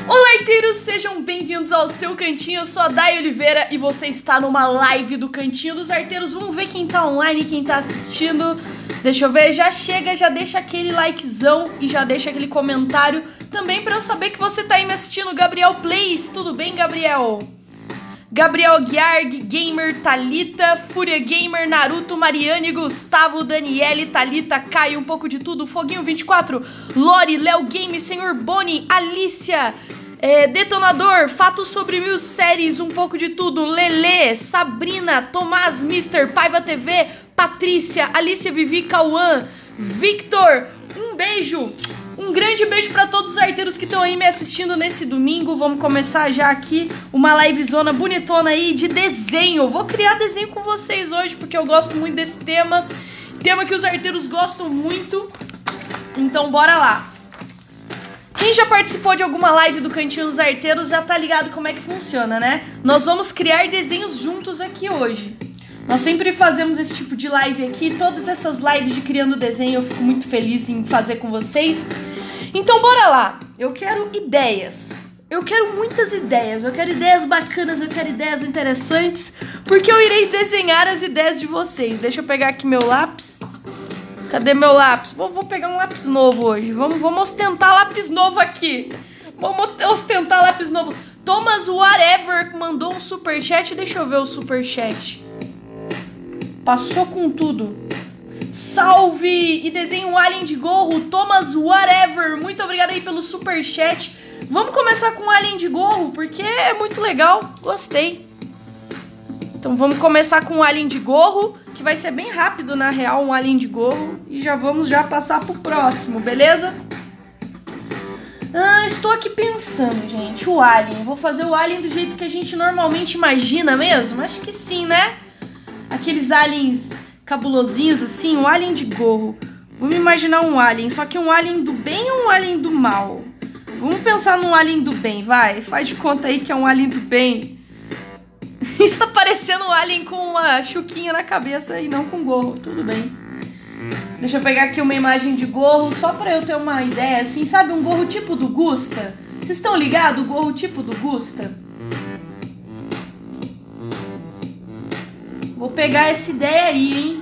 Olá, arteiros, sejam bem-vindos ao seu cantinho. Eu sou a Day Oliveira e você está numa live do Cantinho dos Arteiros. Vamos ver quem tá online, quem tá assistindo. Deixa eu ver, já chega, já deixa aquele likezão e já deixa aquele comentário também pra eu saber que você tá aí me assistindo. Gabriel Plays, tudo bem, Gabriel? Gabriel Guiarg, Gamer, Thalita, Fúria Gamer, Naruto, Mariane, Gustavo, Daniele, Thalita, Caio, um pouco de tudo, Foguinho 24, Lori, Léo Game, Senhor Boni, Alicia, Detonador, Fatos sobre 1000 séries, um pouco de tudo, Lele, Sabrina, Tomás, Mister, Paiva TV, Patrícia, Alicia, Vivi, Cauã, Victor, um beijo. Um grande beijo pra todos os arteiros que estão aí me assistindo nesse domingo. Vamos começar já aqui uma livezona bonitona aí de desenho. Vou criar desenho com vocês hoje porque eu gosto muito desse tema. Tema que os arteiros gostam muito. Então bora lá. Quem já participou de alguma live do Cantinho dos Arteiros já tá ligado como é que funciona, né? Nós vamos criar desenhos juntos aqui hoje. Nós sempre fazemos esse tipo de live aqui, todas essas lives de criando desenho eu fico muito feliz em fazer com vocês. Então bora lá, eu quero ideias, eu quero muitas ideias, eu quero ideias bacanas, eu quero ideias interessantes, porque eu irei desenhar as ideias de vocês. Deixa eu pegar aqui meu lápis, cadê meu lápis? Vou pegar um lápis novo hoje, vamos ostentar lápis novo aqui, vamos ostentar lápis novo. Thomas Whatever mandou um superchat, deixa eu ver o superchat. Passou com tudo. Salve! E desenho um alien de gorro, Thomas Whatever. Muito obrigada aí pelo superchat. Vamos começar com um alien de gorro, porque é muito legal. Gostei. Então vamos começar com um alien de gorro, que vai ser bem rápido, na real, um alien de gorro. E já vamos passar pro próximo, beleza? Estou aqui pensando, gente, o alien. Vou fazer o alien do jeito que a gente normalmente imagina mesmo? Acho que sim, né? Aqueles aliens cabulosinhos assim, um alien de gorro. Vamos imaginar um alien, só que um alien do bem ou um alien do mal? Vamos pensar num alien do bem, vai. Faz de conta aí que é um alien do bem. Isso tá parecendo um alien com uma chuquinha na cabeça e não com gorro, tudo bem. Deixa eu pegar aqui uma imagem de gorro, só pra eu ter uma ideia, assim, sabe? Um gorro tipo do Gusta? Vocês estão ligados? O gorro tipo do Gusta? Vou pegar essa ideia aí, hein?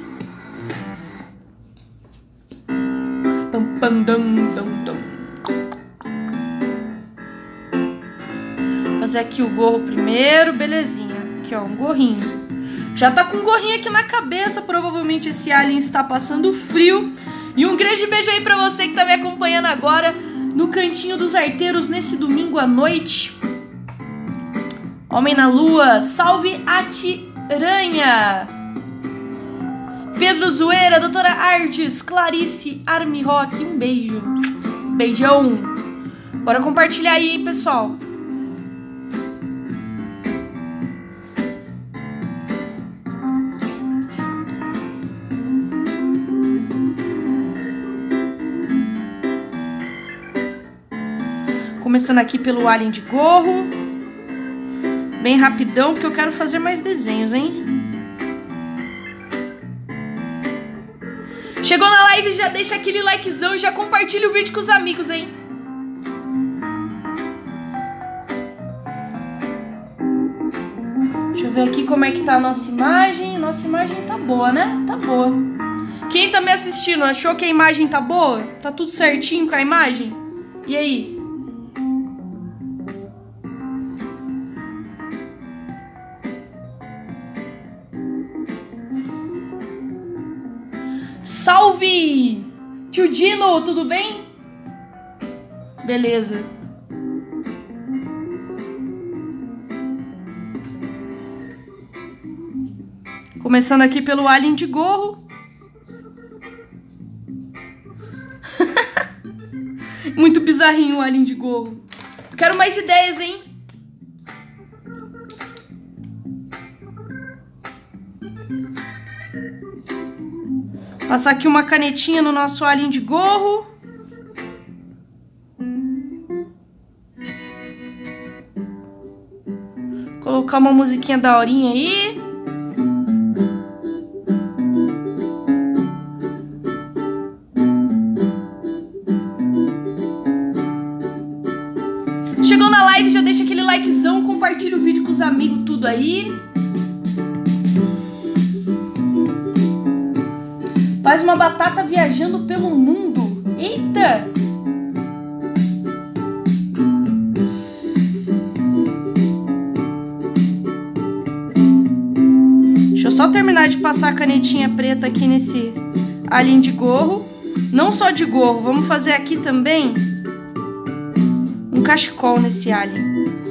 Fazer aqui o gorro primeiro, belezinha. Aqui, ó, um gorrinho. Já tá com um gorrinho aqui na cabeça. Provavelmente esse alien está passando frio. E um grande beijo aí pra você que tá me acompanhando agora no Cantinho dos Arteiros nesse domingo à noite. Homem na Lua, salve Ati Aranha, Pedro Zoeira, Doutora Artes, Clarice Army Rock, um beijo, beijão. Bora compartilhar aí, hein, pessoal. Começando aqui pelo alien de gorro. Bem rapidão, porque eu quero fazer mais desenhos, hein? Chegou na live, já deixa aquele likezão e já compartilha o vídeo com os amigos, hein? Deixa eu ver aqui como é que tá a nossa imagem. Nossa imagem tá boa, né? Tá boa. Quem tá me assistindo, achou que a imagem tá boa? Tá tudo certinho com a imagem? E aí? Salve! Tio Dino, tudo bem? Beleza. Começando aqui pelo alien de gorro. Muito bizarrinho o alien de gorro. Eu quero mais ideias, hein? Passar aqui uma canetinha no nosso alien de gorro. Colocar uma musiquinha daorinha aí. chegou na live, já deixa aquele likezão, compartilha o vídeo com os amigos, tudo aí. Faz uma batata viajando pelo mundo. Eita! Deixa eu só terminar de passar a canetinha preta aqui nesse alien de gorro. Não só de gorro, vamos fazer aqui também um cachecol nesse alien.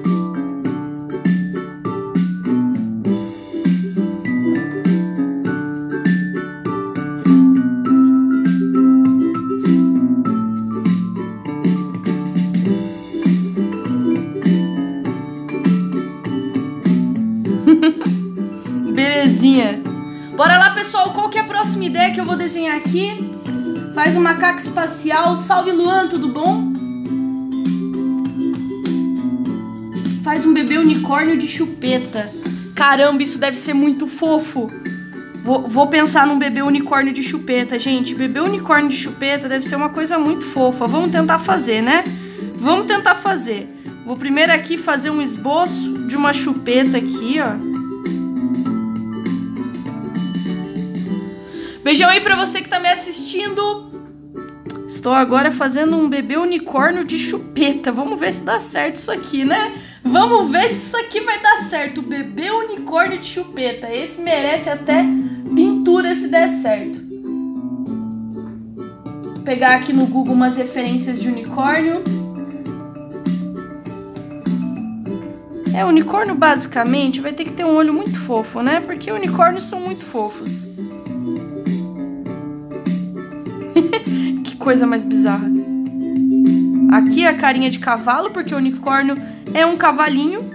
Belezinha. Bora lá, pessoal. Qual que é a próxima ideia que eu vou desenhar aqui? Faz um macaco espacial. Salve, Luan, tudo bom? Faz um bebê unicórnio de chupeta. Caramba, isso deve ser muito fofo. Vou pensar num bebê unicórnio de chupeta, gente. Bebê unicórnio de chupeta deve ser uma coisa muito fofa. Vamos tentar fazer, né? Vamos tentar fazer. Vou primeiro aqui fazer um esboço de uma chupeta aqui, ó. Beijão aí pra você que tá me assistindo. Estou agora fazendo um bebê unicórnio de chupeta. Vamos ver se dá certo isso aqui, né? Vamos ver se isso aqui vai dar certo. O bebê unicórnio de chupeta. Esse merece até pintura se der certo. Vou pegar aqui no Google umas referências de unicórnio. É, unicórnio basicamente vai ter que ter um olho muito fofo, né? Porque unicórnios são muito fofos. Que coisa mais bizarra. Aqui a carinha de cavalo, porque o unicórnio é um cavalinho.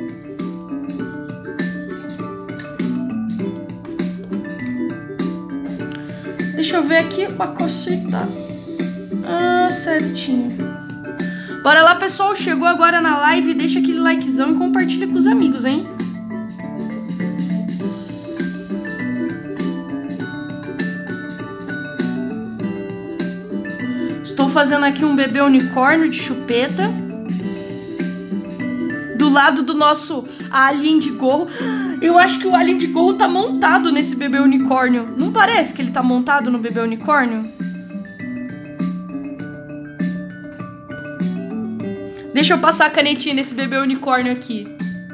Deixa eu ver aqui uma cosita. Ah, certinho. Bora lá, pessoal. Chegou agora na live, deixa aquele likezão e compartilha com os amigos, hein? Estou fazendo aqui um bebê unicórnio de chupeta. Do lado do nosso alien de gorro. Eu acho que o alien de gorro tá montado nesse bebê unicórnio. Não parece que ele tá montado no bebê unicórnio? Deixa eu passar a canetinha nesse bebê unicórnio aqui.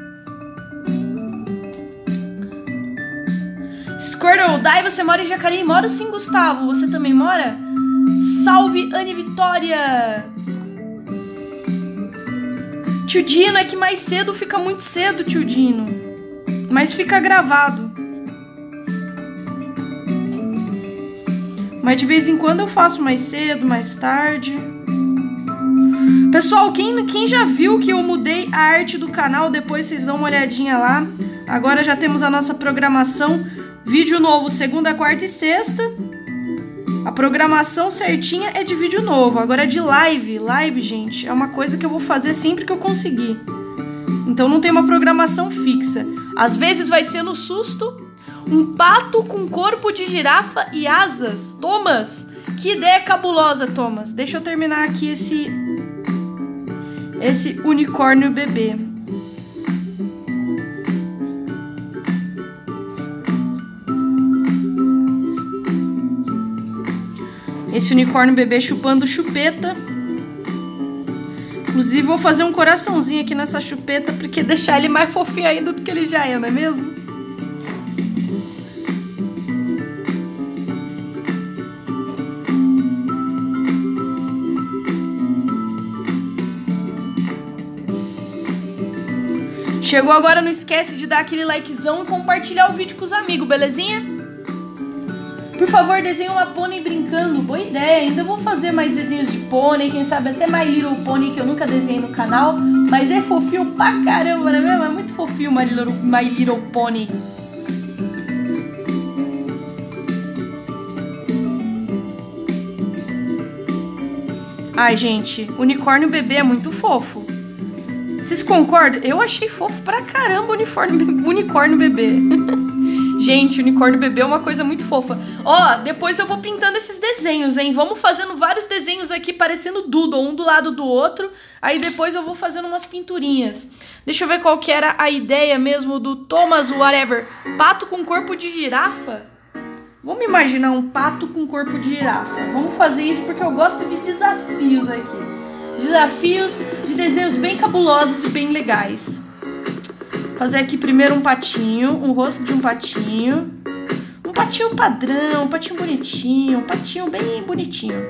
Squirtle, Dai, você mora em Jacareí? Moro sim, Gustavo. Você também mora? Salve, Anne Vitória! Tio Dino, é que mais cedo fica muito cedo, tio Dino. Mas fica gravado. Mas de vez em quando eu faço mais cedo, mais tarde. Pessoal, quem já viu que eu mudei a arte do canal, depois vocês dão uma olhadinha lá. Agora já temos a nossa programação. Vídeo novo segunda, quarta e sexta. A programação certinha é de vídeo novo. Agora é de live. Live, gente, é uma coisa que eu vou fazer sempre que eu conseguir. Então não tem uma programação fixa. Às vezes vai ser no susto. Um pato com corpo de girafa e asas. Thomas, que ideia cabulosa, Thomas. Deixa eu terminar aqui esse unicórnio bebê. Esse unicórnio bebê chupando chupeta. Inclusive vou fazer um coraçãozinho aqui nessa chupeta, porque deixar ele mais fofinho ainda do que ele já é, não é mesmo? Chegou agora, não esquece de dar aquele likezão e compartilhar o vídeo com os amigos, belezinha? Por favor, desenhe uma pônei brincando. Boa ideia, ainda vou fazer mais desenhos de pônei, quem sabe até My Little Pony, que eu nunca desenhei no canal. Mas é fofinho pra caramba, não é mesmo? É muito fofinho My Little Pony. Ai, gente, unicórnio bebê é muito fofo. Vocês concordam? Eu achei fofo pra caramba o unicórnio bebê. Gente, unicórnio bebê é uma coisa muito fofa. Ó, depois eu vou pintando esses desenhos, hein? Vamos fazendo vários desenhos aqui parecendo doodle, um do lado do outro. Aí depois eu vou fazendo umas pinturinhas. Deixa eu ver qual que era a ideia mesmo do Thomas Whatever. Pato com corpo de girafa? Vamos imaginar um pato com corpo de girafa. Vamos fazer isso porque eu gosto de desafios aqui. Desafios de desenhos bem cabulosos e bem legais. Fazer aqui primeiro um patinho, um rosto de um patinho. Um patinho padrão, um patinho bonitinho, um patinho bem bonitinho.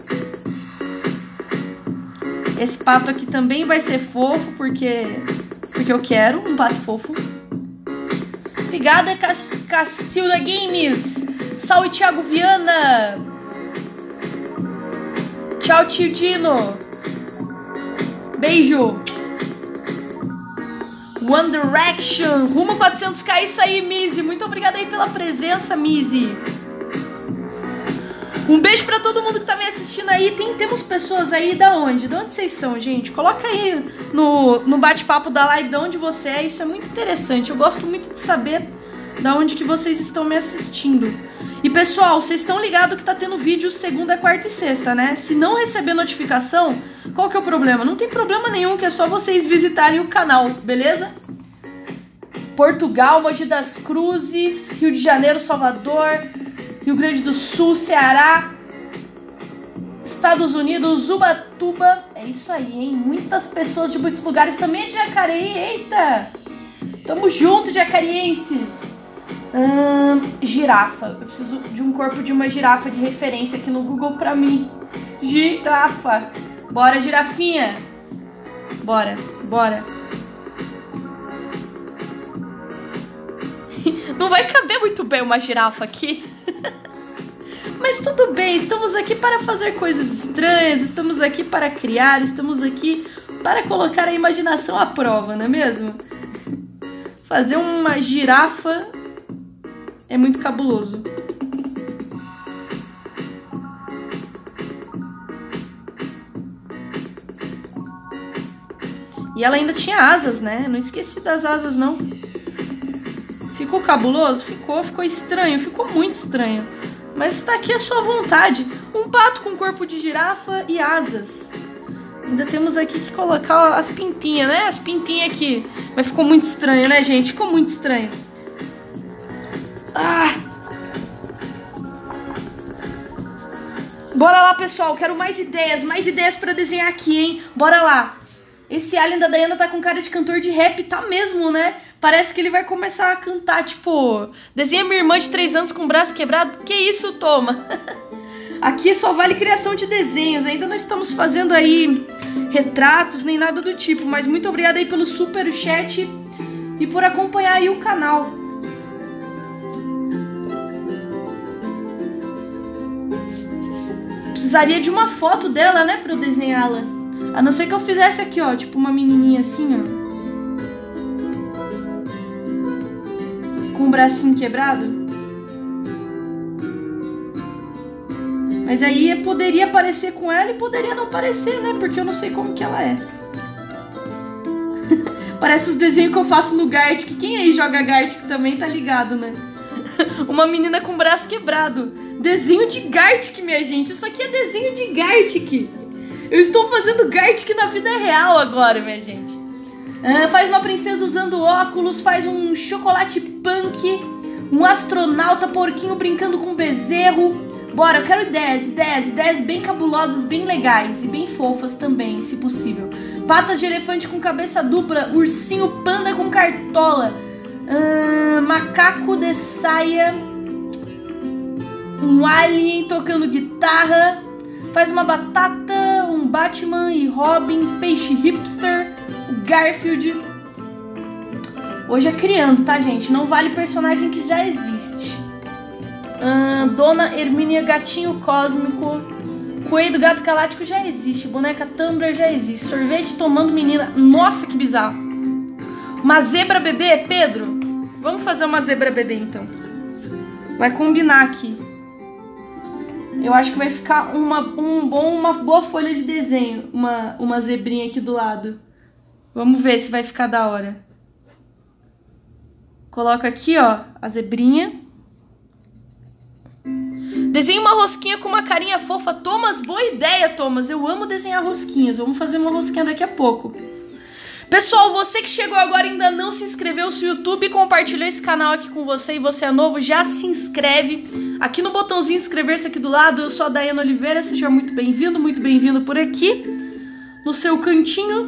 Esse pato aqui também vai ser fofo porque eu quero um pato fofo. Obrigada, Cacilda Games. Salve, Thiago Viana. Tchau, tio Dino. Beijo. One Direction. Rumo 400k. Isso aí, Mizzy. Muito obrigada aí pela presença, Mizzy. Um beijo pra todo mundo que tá me assistindo aí. Temos pessoas aí da onde? De onde vocês são, gente? Coloca aí no bate-papo da live de onde você é. Isso é muito interessante. Eu gosto muito de saber da onde que vocês estão me assistindo. E pessoal, vocês estão ligados que tá tendo vídeo segunda, quarta e sexta, né? Se não receber notificação, qual que é o problema? Não tem problema nenhum, que é só vocês visitarem o canal, beleza? Portugal, Mogi das Cruzes, Rio de Janeiro, Salvador, Rio Grande do Sul, Ceará, Estados Unidos, Ubatuba. É isso aí, hein? Muitas pessoas de muitos lugares, também de Jacareí. Eita! Tamo junto, jacariense! Girafa. Eu preciso de um corpo de uma girafa de referência aqui no Google pra mim. Girafa. Bora, girafinha. Bora, bora. Não vai caber muito bem uma girafa aqui. Mas tudo bem, estamos aqui para fazer coisas estranhas, estamos aqui para criar, estamos aqui para colocar a imaginação à prova, não é mesmo? Fazer uma girafa é muito cabuloso. E ela ainda tinha asas, né? Não esqueci das asas, não. Ficou cabuloso? Ficou estranho, ficou muito estranho. Mas está aqui a sua vontade. Um pato com corpo de girafa e asas. Ainda temos aqui que colocar as pintinhas, né? As pintinhas aqui. Mas ficou muito estranho, né, gente? Ficou muito estranho. Ah! Bora lá, pessoal. Quero mais ideias pra desenhar aqui, hein? Bora lá. Esse alien da Dayana tá com cara de cantor de rap, tá mesmo, né? Parece que ele vai começar a cantar, tipo... Desenha minha irmã de 3 anos com o braço quebrado. Que isso, toma? Aqui só vale criação de desenhos. Ainda não estamos fazendo aí retratos, nem nada do tipo. Mas muito obrigada aí pelo super chat e por acompanhar aí o canal. Precisaria de uma foto dela, né, pra eu desenhá-la. A não ser que eu fizesse aqui, ó, tipo uma menininha assim, ó. Com o bracinho quebrado. Mas aí poderia parecer com ela e poderia não parecer, né? Porque eu não sei como que ela é. Parece os desenhos que eu faço no Gartic. Quem aí joga Gartic também tá ligado, né? Uma menina com o braço quebrado. Desenho de Gartic, minha gente. Isso aqui é desenho de Gartic. Eu estou fazendo Gartic na vida real agora, minha gente. Faz uma princesa usando óculos, faz um chocolate punk, um astronauta porquinho brincando com um bezerro. Bora, eu quero ideias bem cabulosas, bem legais e bem fofas também, se possível. Patas de elefante com cabeça dupla, ursinho panda com cartola, macaco de saia, um alien tocando guitarra, faz uma batata, um Batman e Robin, peixe hipster, o Garfield. Hoje é criando, tá, gente? Não vale personagem que já existe. Dona Hermínia Gatinho Cósmico, Coelho do Gato Galáctico já existe, boneca Tumblr já existe, sorvete tomando menina. Nossa, que bizarro. Uma zebra bebê, Pedro? Vamos fazer uma zebra bebê, então. Vai combinar aqui. Eu acho que vai ficar uma boa folha de desenho. Uma zebrinha aqui do lado. Vamos ver se vai ficar da hora. Coloca aqui, ó, a zebrinha. Desenhe uma rosquinha com uma carinha fofa. Thomas, boa ideia, Thomas. Eu amo desenhar rosquinhas. Vamos fazer uma rosquinha daqui a pouco. Pessoal, você que chegou agora e ainda não se inscreveu, se o YouTube compartilhou esse canal aqui com você e você é novo, já se inscreve. Aqui no botãozinho inscrever-se aqui do lado, eu sou a Daiane Oliveira, seja muito bem-vindo por aqui, no seu cantinho.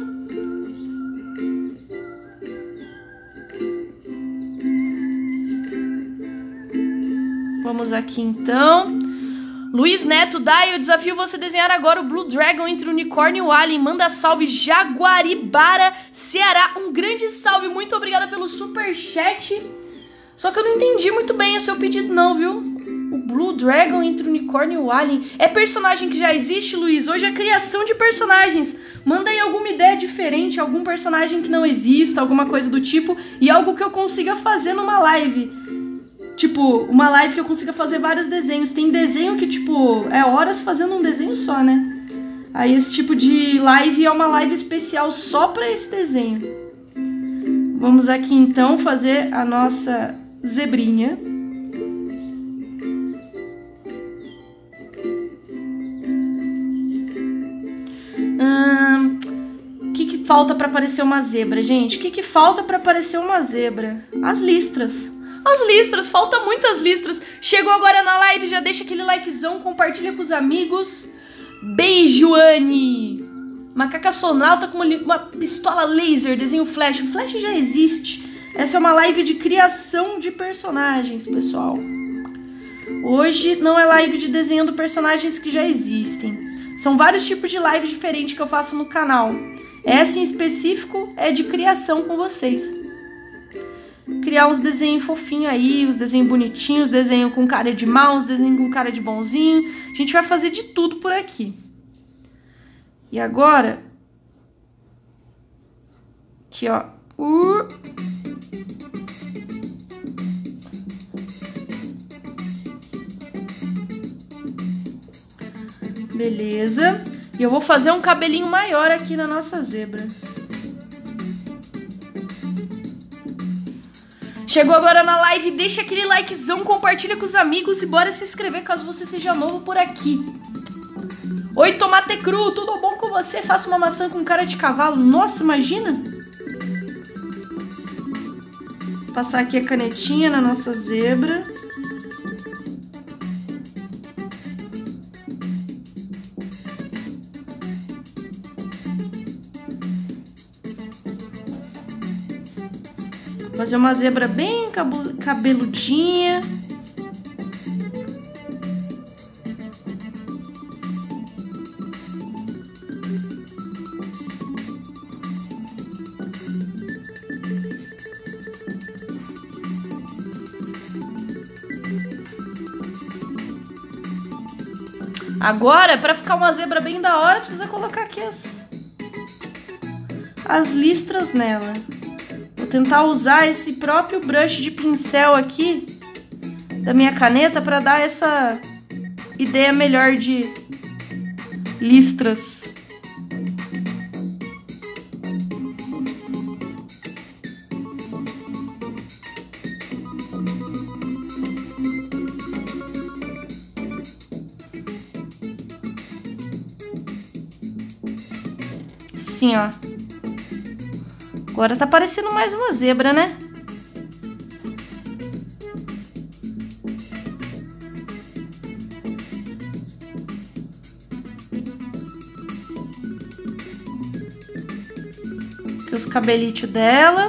Vamos aqui então. Luiz Neto, Dai, eu desafio você a desenhar agora o Blue Dragon entre o unicórnio e o alien. Manda salve, Jaguaribara, Ceará. Um grande salve, muito obrigada pelo superchat. Só que eu não entendi muito bem o seu pedido não, viu? O Blue Dragon entre o unicórnio e o alien. É personagem que já existe, Luiz? Hoje é criação de personagens. Manda aí alguma ideia diferente, algum personagem que não exista, alguma coisa do tipo. E algo que eu consiga fazer numa live. Tipo, uma live que eu consiga fazer vários desenhos. Tem desenho que, tipo, é horas fazendo um desenho só, né? Aí esse tipo de live é uma live especial só pra esse desenho. Vamos aqui, então, fazer a nossa zebrinha. O que falta pra parecer uma zebra, gente? O que falta pra parecer uma zebra? As listras. As listras, falta muitas listras. Chegou agora na live, já deixa aquele likezão, compartilha com os amigos. Beijo, Anne. Macaca sonauta com uma pistola laser, desenho flash. O flash já existe. Essa é uma live de criação de personagens, pessoal. Hoje não é live de desenhando personagens que já existem. São vários tipos de live diferentes que eu faço no canal. Essa em específico é de criação com vocês. Criar uns desenhos fofinhos aí, uns desenhos bonitinhos, desenho com cara de mal, uns desenhos com cara de bonzinho. A gente vai fazer de tudo por aqui. E agora... Aqui, ó. Beleza. E eu vou fazer um cabelinho maior aqui na nossa zebra. Chegou agora na live, deixa aquele likezão, compartilha com os amigos e bora se inscrever caso você seja novo por aqui. Oi, tomate cru, tudo bom com você? Faço uma maçã com cara de cavalo. Nossa, imagina! Vou passar aqui a canetinha na nossa zebra. Fazer uma zebra bem cabeludinha. Agora, para ficar uma zebra bem da hora, precisa colocar aqui as listras nela. Vou tentar usar esse próprio brush de pincel aqui da minha caneta para dar essa ideia melhor de listras. Assim, ó. Agora tá parecendo mais uma zebra, né? Aqui os cabelitos dela.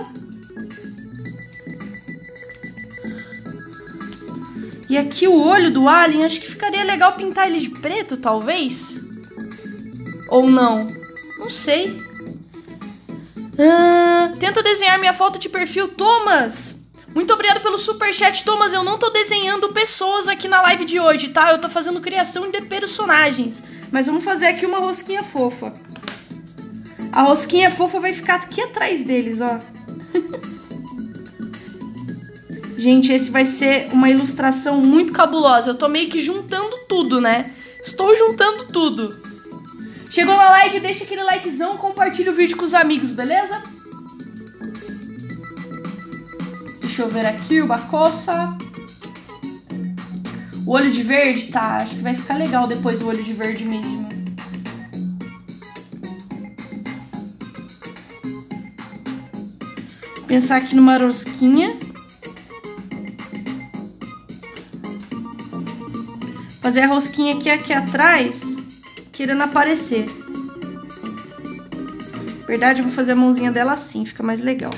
E aqui o olho do alien, acho que ficaria legal pintar ele de preto, talvez? Ou não? Não sei. Tenta desenhar minha foto de perfil, Thomas. Muito obrigado pelo superchat, Thomas. Eu não tô desenhando pessoas aqui na live de hoje, tá? Eu tô fazendo criação de personagens. Mas vamos fazer aqui uma rosquinha fofa. A rosquinha fofa vai ficar aqui atrás deles, ó. Gente, esse vai ser uma ilustração muito cabulosa. Eu tô meio que juntando tudo, né? Estou juntando tudo. Chegou na live, deixa aquele likezão, compartilha o vídeo com os amigos, beleza? Deixa eu ver aqui o Bacossa. O olho de verde? Tá, acho que vai ficar legal depois o olho de verde mesmo. Vou pensar aqui numa rosquinha. Fazer a rosquinha aqui atrás, querendo aparecer. Na verdade, eu vou fazer a mãozinha dela assim, fica mais legal.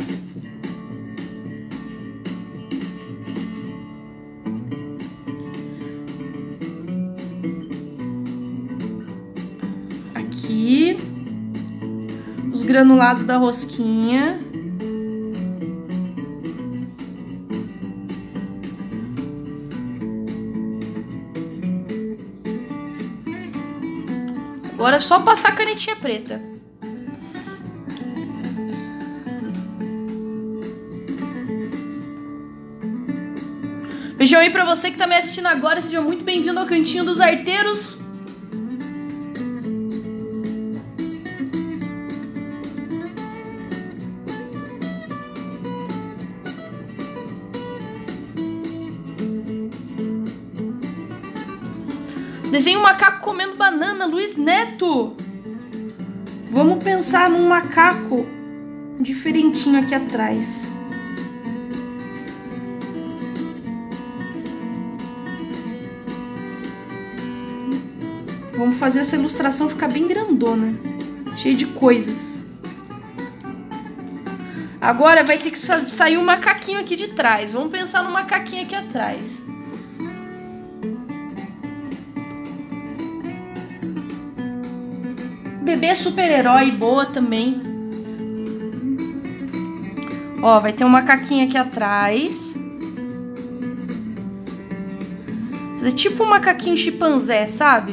Aqui. Os granulados da rosquinha. Agora é só passar a canetinha preta. Beijão aí pra você que tá me assistindo agora. Seja muito bem-vindo ao Cantinho dos Arteiros. Desenho um macaco comendo banana, Luiz Neto. Vamos pensar num macaco diferentinho aqui atrás. Vamos fazer essa ilustração ficar bem grandona, cheia de coisas. Agora vai ter que sair um macaquinho aqui de trás. Vamos pensar no macaquinho aqui atrás. Bebê super-herói, boa também. Ó, vai ter um macaquinho aqui atrás. Fazer tipo um macaquinho chimpanzé, sabe?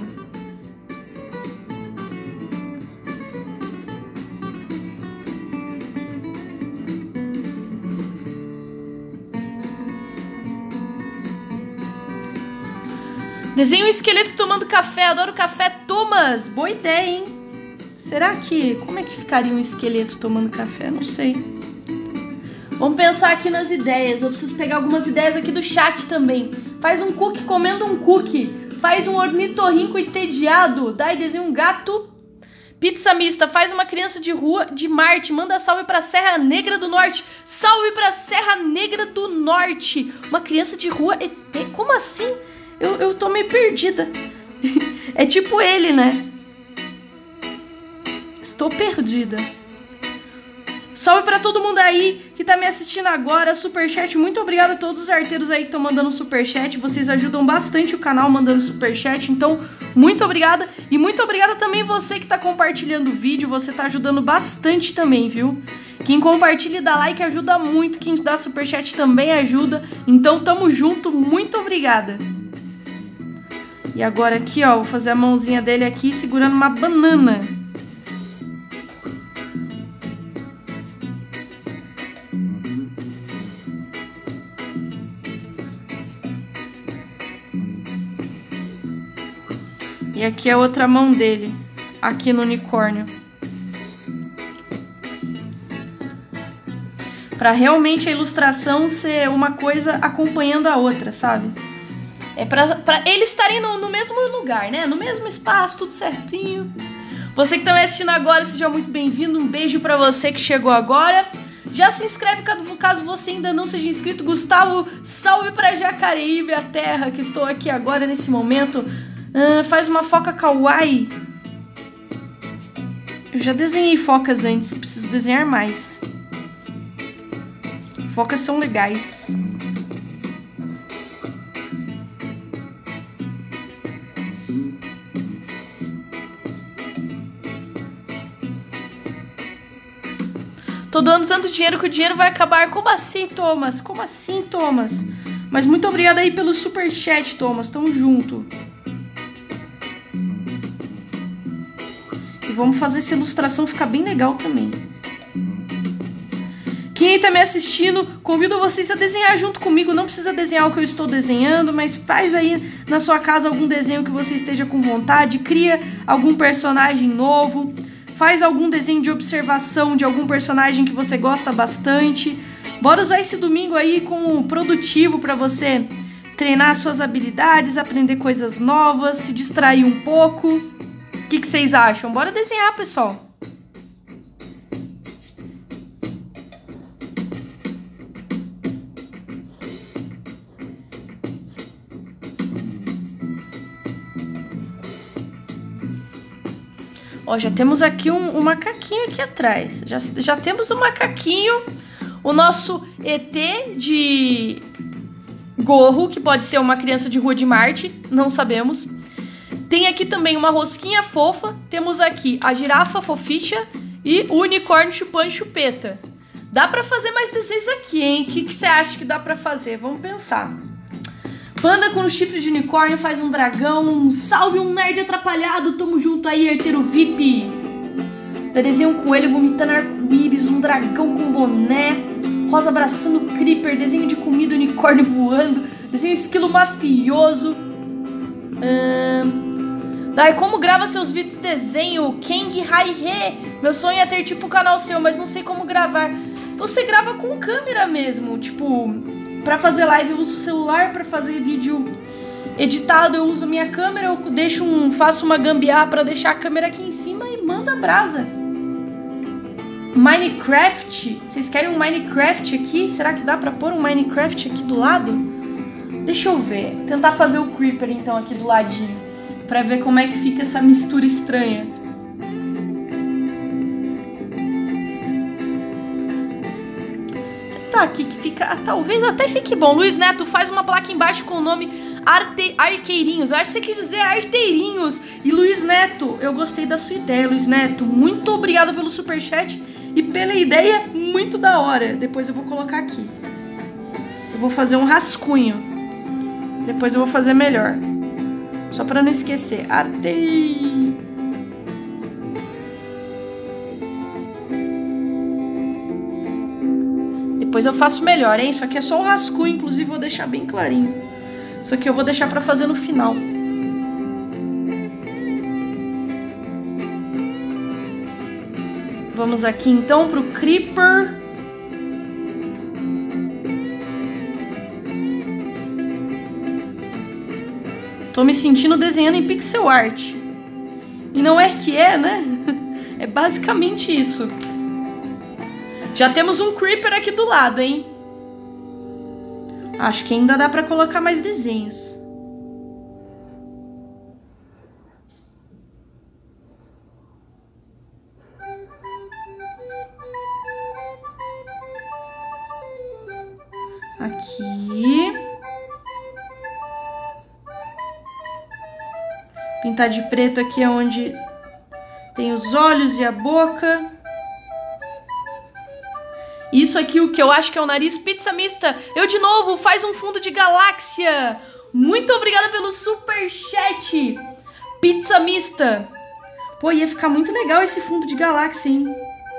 Desenho um esqueleto tomando café. Adoro café. Thomas, boa ideia, hein? Será que... Como é que ficaria um esqueleto tomando café? Não sei. Vamos pensar aqui nas ideias. Eu preciso pegar algumas ideias aqui do chat também. Faz um cookie comendo um cookie. Faz um ornitorrinco entediado. Daí desenha um gato. Pizza mista. Faz uma criança de rua de Marte. Manda salve pra Serra Negra do Norte. Salve pra Serra Negra do Norte. Uma criança de rua ET. Como assim? Eu tô meio perdida. É tipo ele, né? Estou perdida. Salve pra todo mundo aí que tá me assistindo agora. Superchat, muito obrigada a todos os arteiros aí que estão mandando superchat. Vocês ajudam bastante o canal mandando superchat. Então, muito obrigada. E muito obrigada também você que tá compartilhando o vídeo. Você tá ajudando bastante também, viu? Quem compartilha e dá like ajuda muito. Quem dá superchat também ajuda. Então, tamo junto. Muito obrigada. E agora aqui, ó, vou fazer a mãozinha dele aqui segurando uma banana. E aqui é a outra mão dele, aqui no unicórnio. Pra realmente a ilustração ser uma coisa acompanhando a outra, sabe? É pra eles estarem no mesmo lugar, né? No mesmo espaço, tudo certinho. Você que tá me assistindo agora, seja muito bem-vindo. Um beijo pra você que chegou agora. Já se inscreve caso você ainda não seja inscrito. Gustavo, salve pra Jacareí, minha terra, que estou aqui agora nesse momento. Faz uma foca kawaii. Eu já desenhei focas antes, preciso desenhar mais. Focas são legais. Tô doando tanto dinheiro que o dinheiro vai acabar. Como assim, Thomas? Como assim, Thomas? Mas muito obrigada aí pelo superchat, Thomas. Tamo junto. E vamos fazer essa ilustração ficar bem legal também. Quem tá me assistindo, convido vocês a desenhar junto comigo. Não precisa desenhar o que eu estou desenhando, mas faz aí na sua casa algum desenho que você esteja com vontade. Cria algum personagem novo. Faz algum desenho de observação de algum personagem que você gosta bastante. Bora usar esse domingo aí como produtivo pra você treinar suas habilidades, aprender coisas novas, se distrair um pouco. O que vocês acham? Bora desenhar, pessoal. Ó, já temos aqui um macaquinho aqui atrás. Já temos um macaquinho. O nosso ET de gorro, que pode ser uma criança de rua de Marte, não sabemos. Tem aqui também uma rosquinha fofa. Temos aqui a girafa foficha e o unicórnio chupando chupeta. Dá pra fazer mais desenhos aqui, hein? O que você acha que dá pra fazer? Vamos pensar. Panda com um chifre de unicórnio faz um dragão. Salve um nerd atrapalhado. Tamo junto aí, arteiro VIP. Desenho um coelho vomitando arco-íris. Um dragão com boné. Rosa abraçando o creeper. Desenho de comida, unicórnio voando. Desenho esquilo mafioso. Daí, como grava seus vídeos de desenho? Kang Hai-He. Meu sonho é ter tipo um canal seu, mas não sei como gravar. Você grava com câmera mesmo. Tipo... Pra fazer live eu uso o celular, pra fazer vídeo editado eu uso minha câmera, eu faço uma gambiarra pra deixar a câmera aqui em cima e manda brasa. Minecraft? Vocês querem um Minecraft aqui? Será que dá pra pôr um Minecraft aqui do lado? Deixa eu ver. Tentar fazer o Creeper então aqui do ladinho, pra ver como é que fica essa mistura estranha. Aqui que fica, talvez até fique bom. Luiz Neto, faz uma placa embaixo com o nome Arqueirinhos. Eu acho que você quis dizer Arteirinhos. E Luiz Neto, eu gostei da sua ideia, Luiz Neto. Muito obrigado pelo superchat e pela ideia muito da hora. Depois eu vou colocar aqui. Eu vou fazer um rascunho. Depois eu vou fazer melhor. Só pra não esquecer. Depois eu faço melhor, hein? Isso aqui é só um rascunho, inclusive vou deixar bem clarinho. Isso aqui eu vou deixar pra fazer no final. Vamos aqui então pro Creeper. Tô me sentindo desenhando em pixel art. E não é que é, né? É basicamente isso. Já temos um Creeper aqui do lado, hein? Acho que ainda dá pra colocar mais desenhos. Aqui. Pintar de preto aqui é onde tem os olhos e a boca. Isso aqui, o que eu acho que é o nariz. Pizza mista, eu de novo, faz um fundo de galáxia. Muito obrigada pelo superchat. Pizza mista. Pô, ia ficar muito legal esse fundo de galáxia, hein?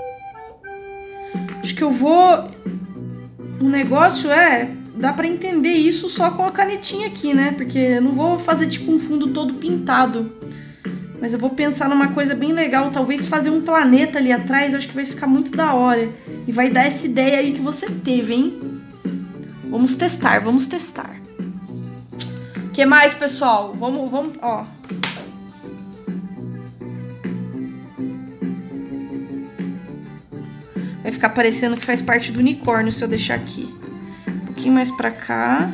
Acho que eu vou... O negócio é... Dá pra entender isso só com a canetinha aqui, né? Porque eu não vou fazer tipo um fundo todo pintado. Mas eu vou pensar numa coisa bem legal. Talvez fazer um planeta ali atrás. Eu acho que vai ficar muito da hora. E vai dar essa ideia aí que você teve, hein? Vamos testar, vamos testar. O que mais, pessoal? Vamos, ó. Vai ficar parecendo que faz parte do unicórnio se eu deixar aqui. Um pouquinho mais pra cá.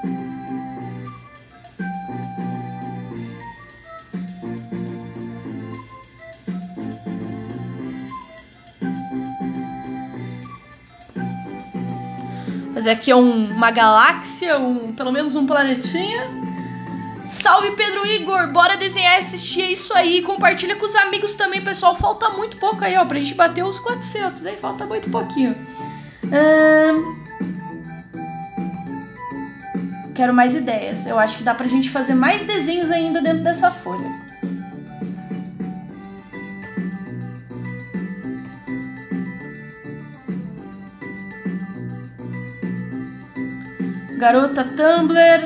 Fazer aqui uma galáxia, pelo menos um planetinha. Salve, Pedro Igor! Bora desenhar e assistir, é isso aí. Compartilha com os amigos também, pessoal. Falta muito pouco aí, ó, pra gente bater os 400, hein? Falta muito pouquinho. Quero mais ideias. Eu acho que dá pra gente fazer mais desenhos ainda dentro dessa folha. Garota Tumblr.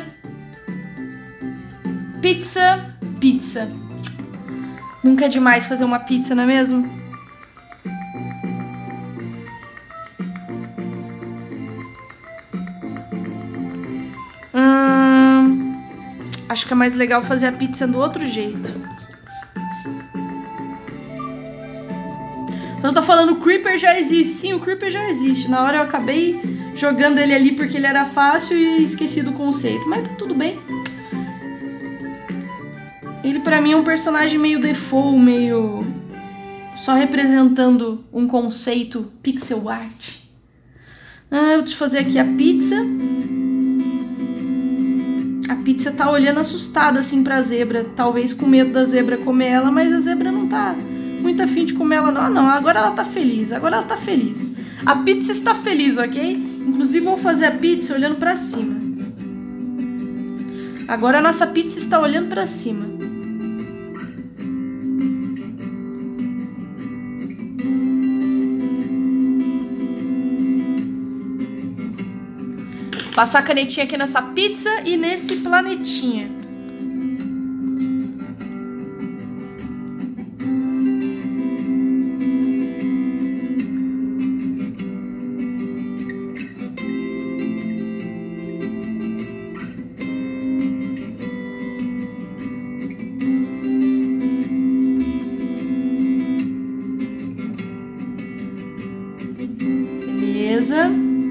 Pizza. Nunca é demais fazer uma pizza, não é mesmo? Acho que é mais legal fazer a pizza do outro jeito. Eu tô falando, o Creeper já existe. Sim, o Creeper já existe. Na hora eu acabei jogando ele ali porque ele era fácil e esqueci do conceito. Mas tá tudo bem. Ele pra mim é um personagem meio default, meio... só representando um conceito pixel art. Ah, deixa eu fazer aqui a pizza. A pizza tá olhando assustada assim pra zebra. Talvez com medo da zebra comer ela, mas a zebra não tá muito afim de comer ela não. Ah, não, agora ela tá feliz. Agora ela tá feliz. A pizza está feliz, ok? Inclusive vou fazer a pizza olhando pra cima. Agora a nossa pizza está olhando pra cima. Passar a canetinha aqui nessa pizza e nesse planetinha. Beleza.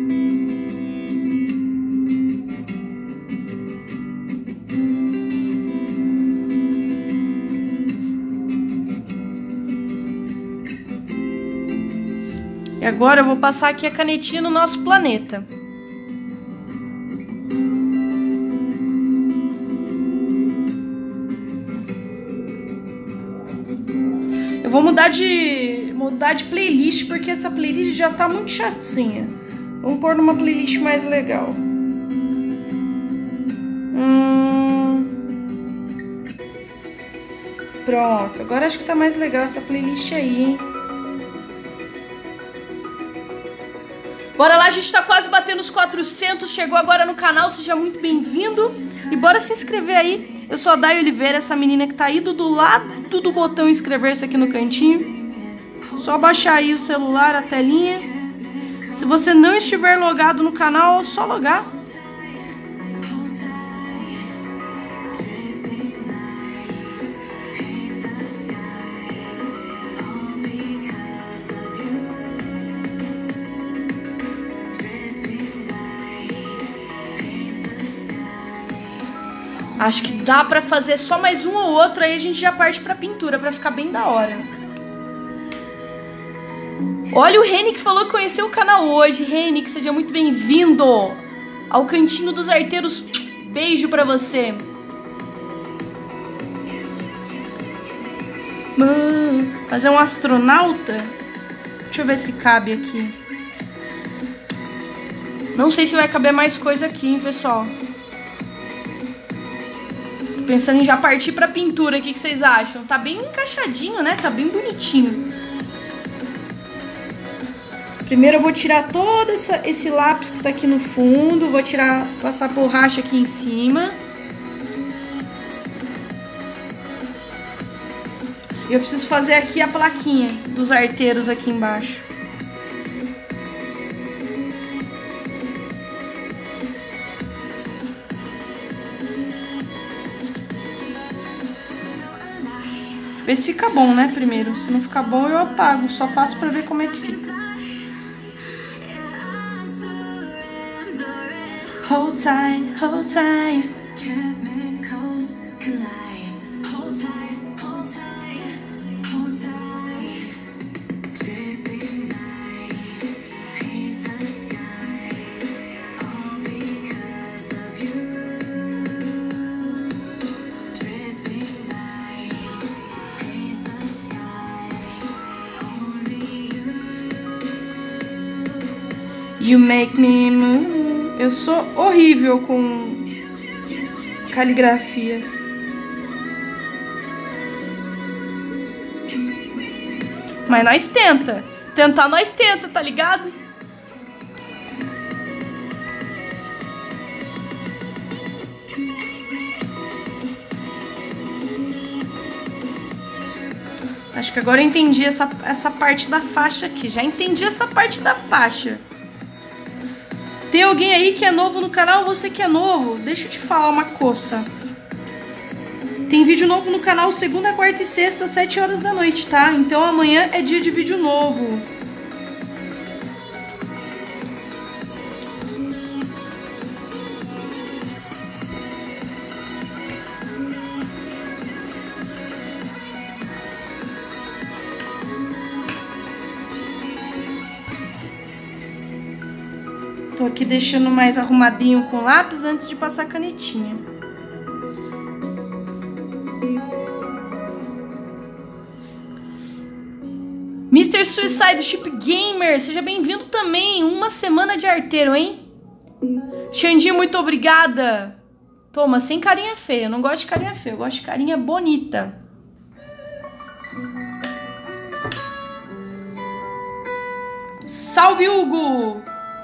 E agora eu vou passar aqui a canetinha no nosso planeta. Eu vou mudar de playlist porque essa playlist já tá muito chatinha. Vamos pôr numa playlist mais legal. Pronto, agora acho que tá mais legal essa playlist aí, hein? Bora lá, a gente tá quase batendo os 400, chegou agora no canal, seja muito bem-vindo. E bora se inscrever aí. Eu sou a Day Oliveira, essa menina que tá aí do lado do botão inscrever-se aqui no cantinho. Só baixar aí o celular, a telinha. Se você não estiver logado no canal, é só logar. Acho que dá pra fazer só mais um ou outro, aí a gente já parte pra pintura, pra ficar bem da hora. Olha o Reni que falou que conheceu o canal hoje. Reni, que seja muito bem-vindo ao Cantinho dos Arteiros. Beijo pra você. Fazer um astronauta? Deixa eu ver se cabe aqui. Não sei se vai caber mais coisa aqui, hein, pessoal. Pensando em já partir pra pintura, o que vocês acham? Tá bem encaixadinho, né? Tá bem bonitinho. Primeiro eu vou tirar todo esse lápis que tá aqui no fundo. Vou tirar, passar borracha aqui em cima. E eu preciso fazer aqui a plaquinha dos arteiros aqui embaixo. Ver se fica bom, né, primeiro. Se não ficar bom, eu apago. Só faço pra ver como é que fica. Hold tight, hold tight. You make me move. Eu sou horrível com caligrafia. Mas nós tenta. Tentar nós tenta, tá ligado? Acho que agora eu entendi essa parte da faixa aqui. Já entendi essa parte da faixa. Tem alguém aí que é novo no canal? Você que é novo, deixa eu te falar uma coisa. Tem vídeo novo no canal segunda, quarta e sexta, 7 horas da noite, tá? Então amanhã é dia de vídeo novo. Tô aqui deixando mais arrumadinho com lápis antes de passar a canetinha. Mr. Suicide Ship Gamer, seja bem-vindo também. Uma semana de arteiro, hein? Xandinho, muito obrigada. Toma, sem carinha feia. Eu não gosto de carinha feia, eu gosto de carinha bonita. Salve, Hugo!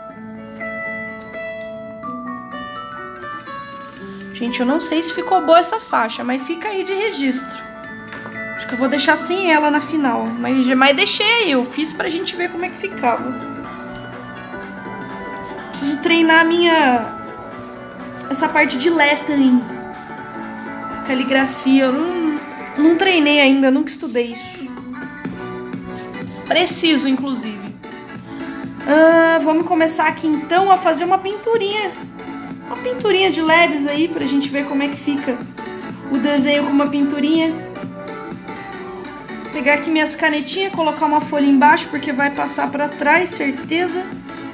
Gente, eu não sei se ficou boa essa faixa, mas fica aí de registro. Acho que eu vou deixar sem ela na final. Mas deixei aí, eu fiz pra gente ver como é que ficava. Preciso treinar essa parte de lettering. Caligrafia. Eu não treinei ainda, nunca estudei isso. Preciso, inclusive. Vamos começar aqui então a fazer uma pinturinha. Uma pinturinha de leves aí pra gente ver como é que fica o desenho com uma pinturinha. Pegar aqui minhas canetinhas, colocar uma folha embaixo porque vai passar pra trás, certeza.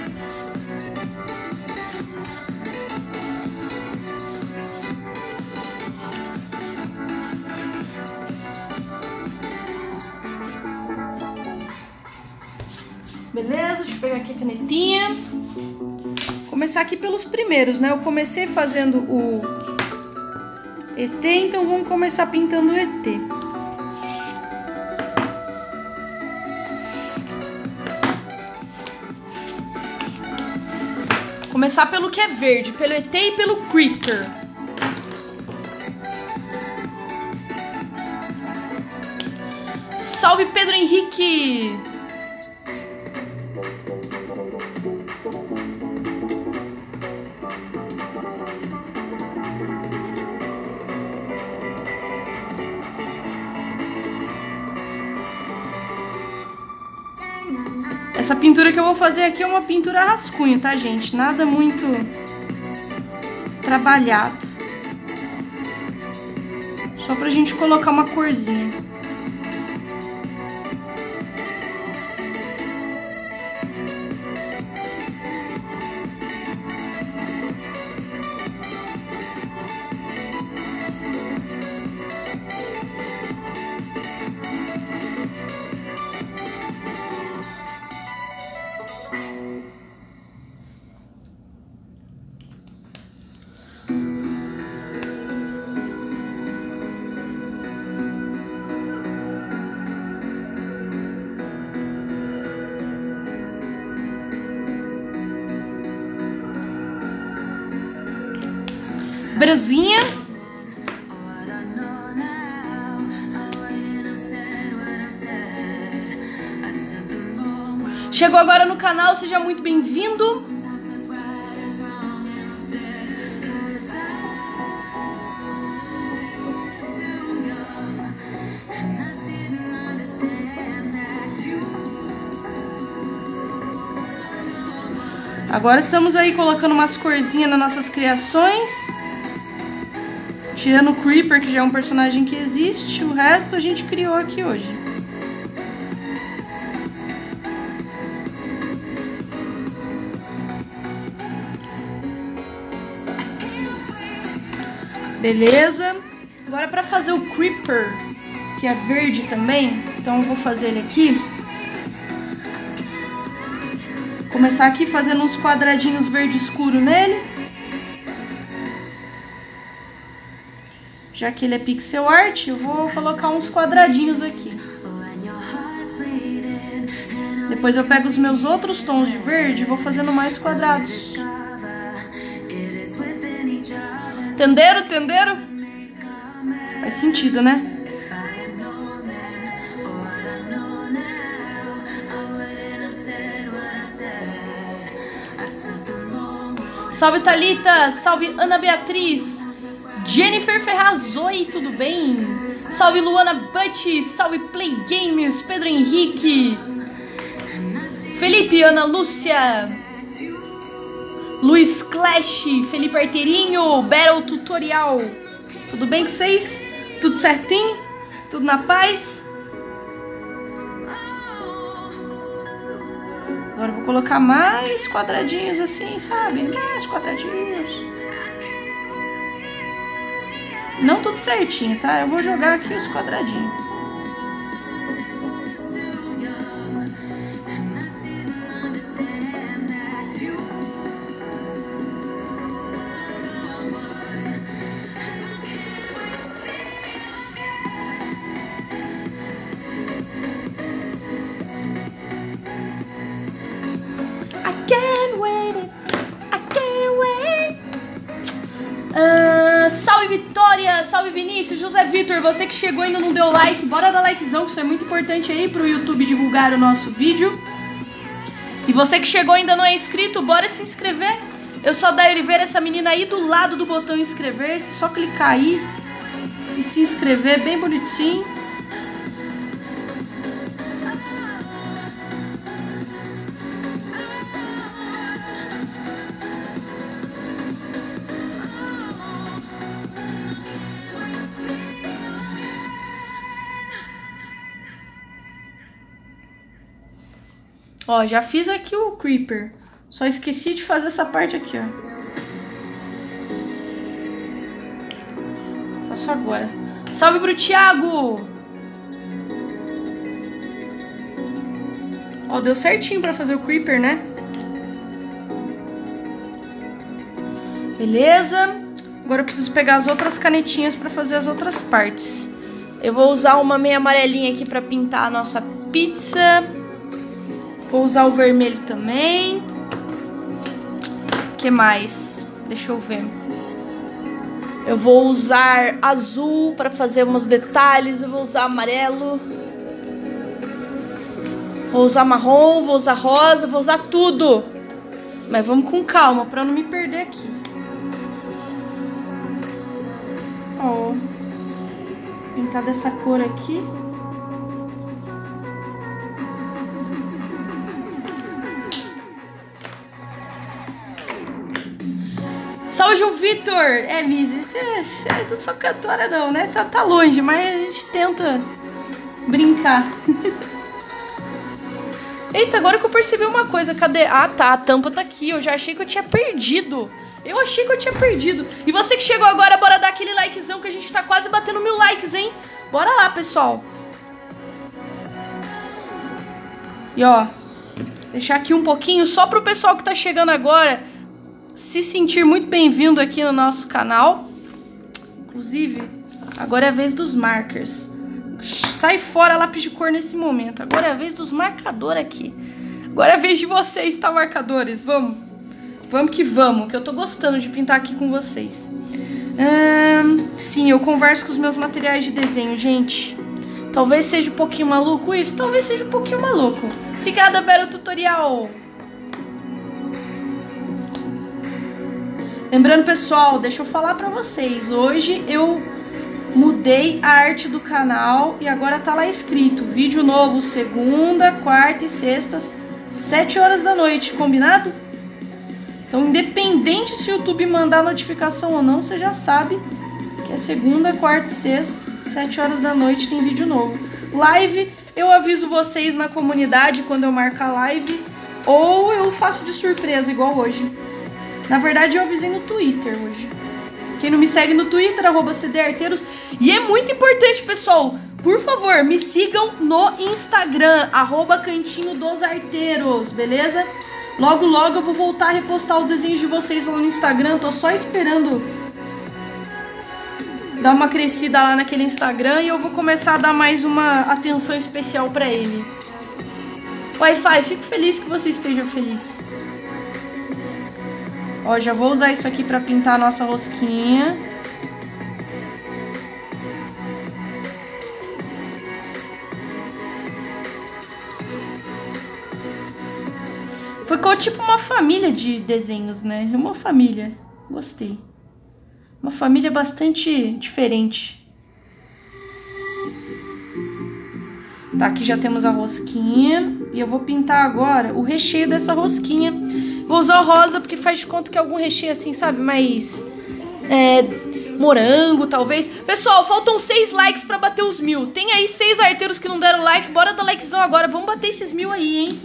Beleza, deixa eu pegar aqui a canetinha. Começar aqui pelos primeiros, né? Eu comecei fazendo o ET, então vamos começar pintando o ET. Começar pelo que é verde, pelo ET e pelo Creeper. Salve, Pedro Henrique! Essa pintura que eu vou fazer aqui é uma pintura rascunho, tá, gente? Nada muito trabalhado. Só pra gente colocar uma corzinha. Brasinha. Chegou agora no canal, seja muito bem-vindo. Agora estamos aí colocando umas corzinhas nas nossas criações. Tirando o Creeper, que já é um personagem que existe, o resto a gente criou aqui hoje. Beleza. Agora para fazer o Creeper, que é verde também, então eu vou fazer ele aqui. Começar aqui fazendo uns quadradinhos verde escuro nele. Já que ele é pixel art, eu vou colocar uns quadradinhos aqui. Depois eu pego os meus outros tons de verde e vou fazendo mais quadrados. Entenderam? Entenderam? Faz sentido, né? Salve, Thalita! Salve, Ana Beatriz! Jennifer Ferraz, oi, tudo bem? Salve Luana Butch, salve Play Games, Pedro Henrique, Felipe, Ana Lúcia, Luiz Clash, Felipe Arteirinho, Battle Tutorial. Tudo bem com vocês? Tudo certinho? Tudo na paz? Agora eu vou colocar mais quadradinhos assim, sabe? Mais quadradinhos. Não tudo certinho, tá? Eu vou jogar aqui os quadradinhos. Salve Vitória, salve Vinícius, José Vitor, você que chegou e ainda não deu like, bora dar likezão, que isso é muito importante aí pro YouTube divulgar o nosso vídeo. E você que chegou e ainda não é inscrito, bora se inscrever. Eu sou a Day Oliveira, essa menina aí do lado do botão inscrever-se, só clicar aí e se inscrever bem bonitinho. Ó, já fiz aqui o Creeper. Só esqueci de fazer essa parte aqui, ó. Faço agora. Salve pro Thiago! Ó, deu certinho pra fazer o Creeper, né? Beleza. Agora eu preciso pegar as outras canetinhas pra fazer as outras partes. Eu vou usar uma meia amarelinha aqui pra pintar a nossa pizza. Vou usar o vermelho também. O que mais? Deixa eu ver. Eu vou usar azul para fazer uns detalhes. Eu vou usar amarelo. Vou usar marrom, vou usar rosa, vou usar tudo. Mas vamos com calma para não me perder aqui. Ó. Pintar dessa cor aqui. Salve, João Vitor! Mizzy, tu só cantora não, né? Tá longe, mas a gente tenta brincar. Eita, agora que eu percebi uma coisa, cadê? Ah, tá, a tampa tá aqui, eu já achei que eu tinha perdido. E você que chegou agora, bora dar aquele likezão que a gente tá quase batendo 1000 likes, hein? Bora lá, pessoal. E ó, deixar aqui um pouquinho só pro pessoal que tá chegando agora se sentir muito bem-vindo aqui no nosso canal. Inclusive, agora é a vez dos markers. Sai fora lápis de cor nesse momento. Agora é a vez dos marcadores aqui. Agora é a vez de vocês, tá, marcadores? Vamos que eu tô gostando de pintar aqui com vocês. Sim, eu converso com os meus materiais de desenho, gente. Talvez seja um pouquinho maluco isso, talvez seja um pouquinho maluco. Obrigada, Battle Tutorial. Lembrando, pessoal, deixa eu falar pra vocês. Hoje eu mudei a arte do canal e agora tá lá escrito: vídeo novo segunda, quarta e sextas, 7 horas da noite, combinado? Então, independente se o YouTube mandar notificação ou não, você já sabe que é segunda, quarta e sexta, 7 horas da noite tem vídeo novo. Live, eu aviso vocês na comunidade quando eu marcar live, ou eu faço de surpresa, igual hoje. Na verdade, eu avisei no Twitter hoje. Quem não me segue no Twitter, @cdarteiros. E é muito importante, pessoal, por favor, me sigam no Instagram, @cantinho dos arteiros, beleza? Logo, logo eu vou voltar a repostar os desenhos de vocês lá no Instagram. Tô só esperando dar uma crescida lá naquele Instagram e eu vou começar a dar mais uma atenção especial pra ele. Wi-Fi, fico feliz que você esteja feliz. Ó, já vou usar isso aqui pra pintar a nossa rosquinha. Ficou tipo uma família de desenhos, né? Uma família. Gostei. Uma família bastante diferente. Tá, aqui já temos a rosquinha. E eu vou pintar agora o recheio dessa rosquinha. Vou usar o rosa porque faz de conta que é algum recheio assim, sabe? Mais... morango, talvez. Pessoal, faltam 6 likes pra bater os 1000. Tem aí 6 arteiros que não deram like. Bora dar likezão agora. Vamos bater esses 1000 aí, hein?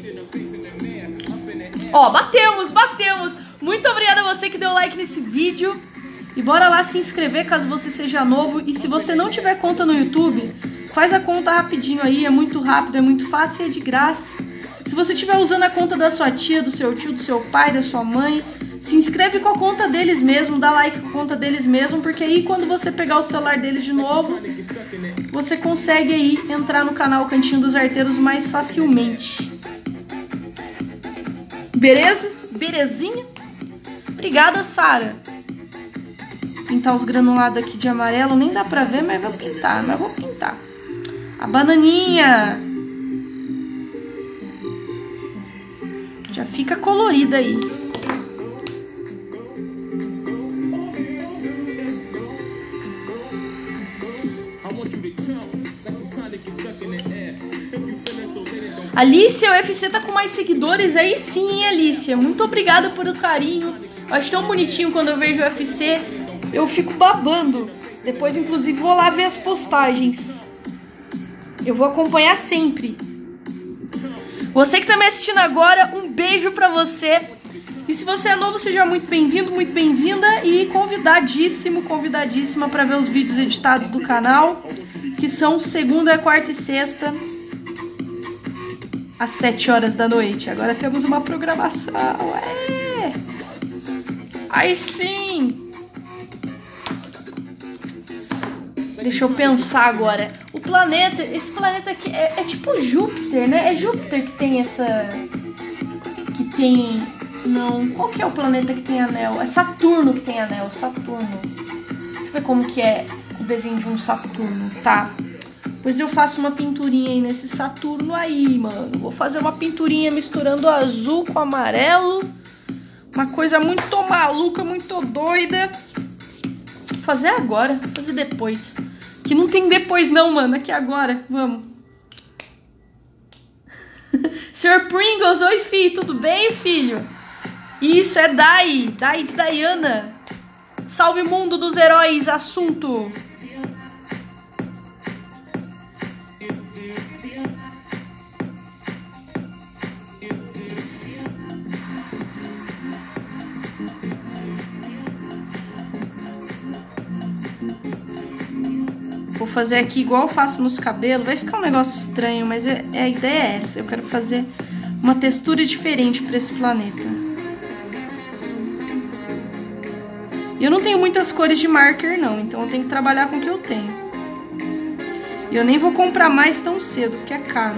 Ó, batemos. Muito obrigada a você que deu like nesse vídeo. E bora lá se inscrever caso você seja novo. E se você não tiver conta no YouTube, faz a conta rapidinho aí. É muito rápido, é muito fácil e é de graça. Se você estiver usando a conta da sua tia, do seu tio, do seu pai, da sua mãe, se inscreve com a conta deles mesmo, dá like com a conta deles mesmo, porque aí quando você pegar o celular deles de novo, você consegue aí entrar no canal Cantinho dos Arteiros mais facilmente. Beleza? Belezinha? Obrigada, Sara. Pintar os granulados aqui de amarelo, nem dá pra ver, mas vou pintar. A bananinha. Já fica colorida aí. Alicia, o UFC tá com mais seguidores. Aí sim, hein, Alicia? Muito obrigada pelo carinho. Eu acho tão bonitinho quando eu vejo o UFC. Eu fico babando. Depois, inclusive, vou lá ver as postagens. Eu vou acompanhar sempre. Você que tá me assistindo agora, um beijo pra você. E se você é novo, seja muito bem-vindo, muito bem-vinda. E convidadíssima pra ver os vídeos editados do canal, que são segunda, quarta e sexta, às 7 horas da noite. Agora temos uma programação. Aí sim. Deixa eu pensar agora. O planeta, esse planeta aqui é tipo Júpiter, né? É Júpiter que tem essa... Que tem... Não, qual que é o planeta que tem anel? É Saturno que tem anel, Saturno. Deixa eu ver como que é o desenho de um Saturno, tá? Pois eu faço uma pinturinha aí nesse Saturno aí, mano. Vou fazer uma pinturinha misturando azul com amarelo. Uma coisa muito maluca, muito doida. Vou fazer agora, vou fazer depois. Que não tem depois não, mano. Aqui agora, vamos. Sr. Pringles, oi, filho. Tudo bem, filho? Isso, é Dai de Diana. Salve mundo dos heróis, assunto. Vou fazer aqui igual eu faço nos cabelos. Vai ficar um negócio estranho, mas a ideia é essa. Eu quero fazer uma textura diferente para esse planeta. E eu não tenho muitas cores de marker, não. Então eu tenho que trabalhar com o que eu tenho. E eu nem vou comprar mais tão cedo, porque é caro.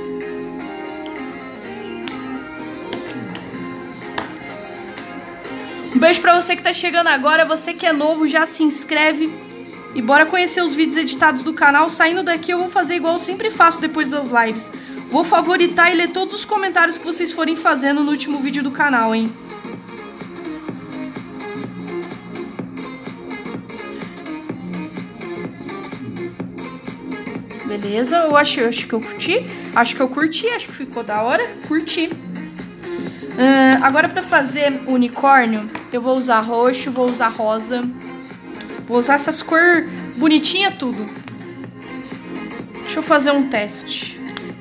Um beijo pra você que tá chegando agora. Você que é novo, já se inscreve. E bora conhecer os vídeos editados do canal. Saindo daqui eu vou fazer igual eu sempre faço depois das lives. Vou favoritar e ler todos os comentários que vocês forem fazendo no último vídeo do canal, hein? Beleza, eu acho que eu curti. Acho que ficou da hora. Curti. Agora pra fazer o unicórnio, eu vou usar roxo, vou usar rosa. Vou usar essas cores bonitinhas tudo. Deixa eu fazer um teste.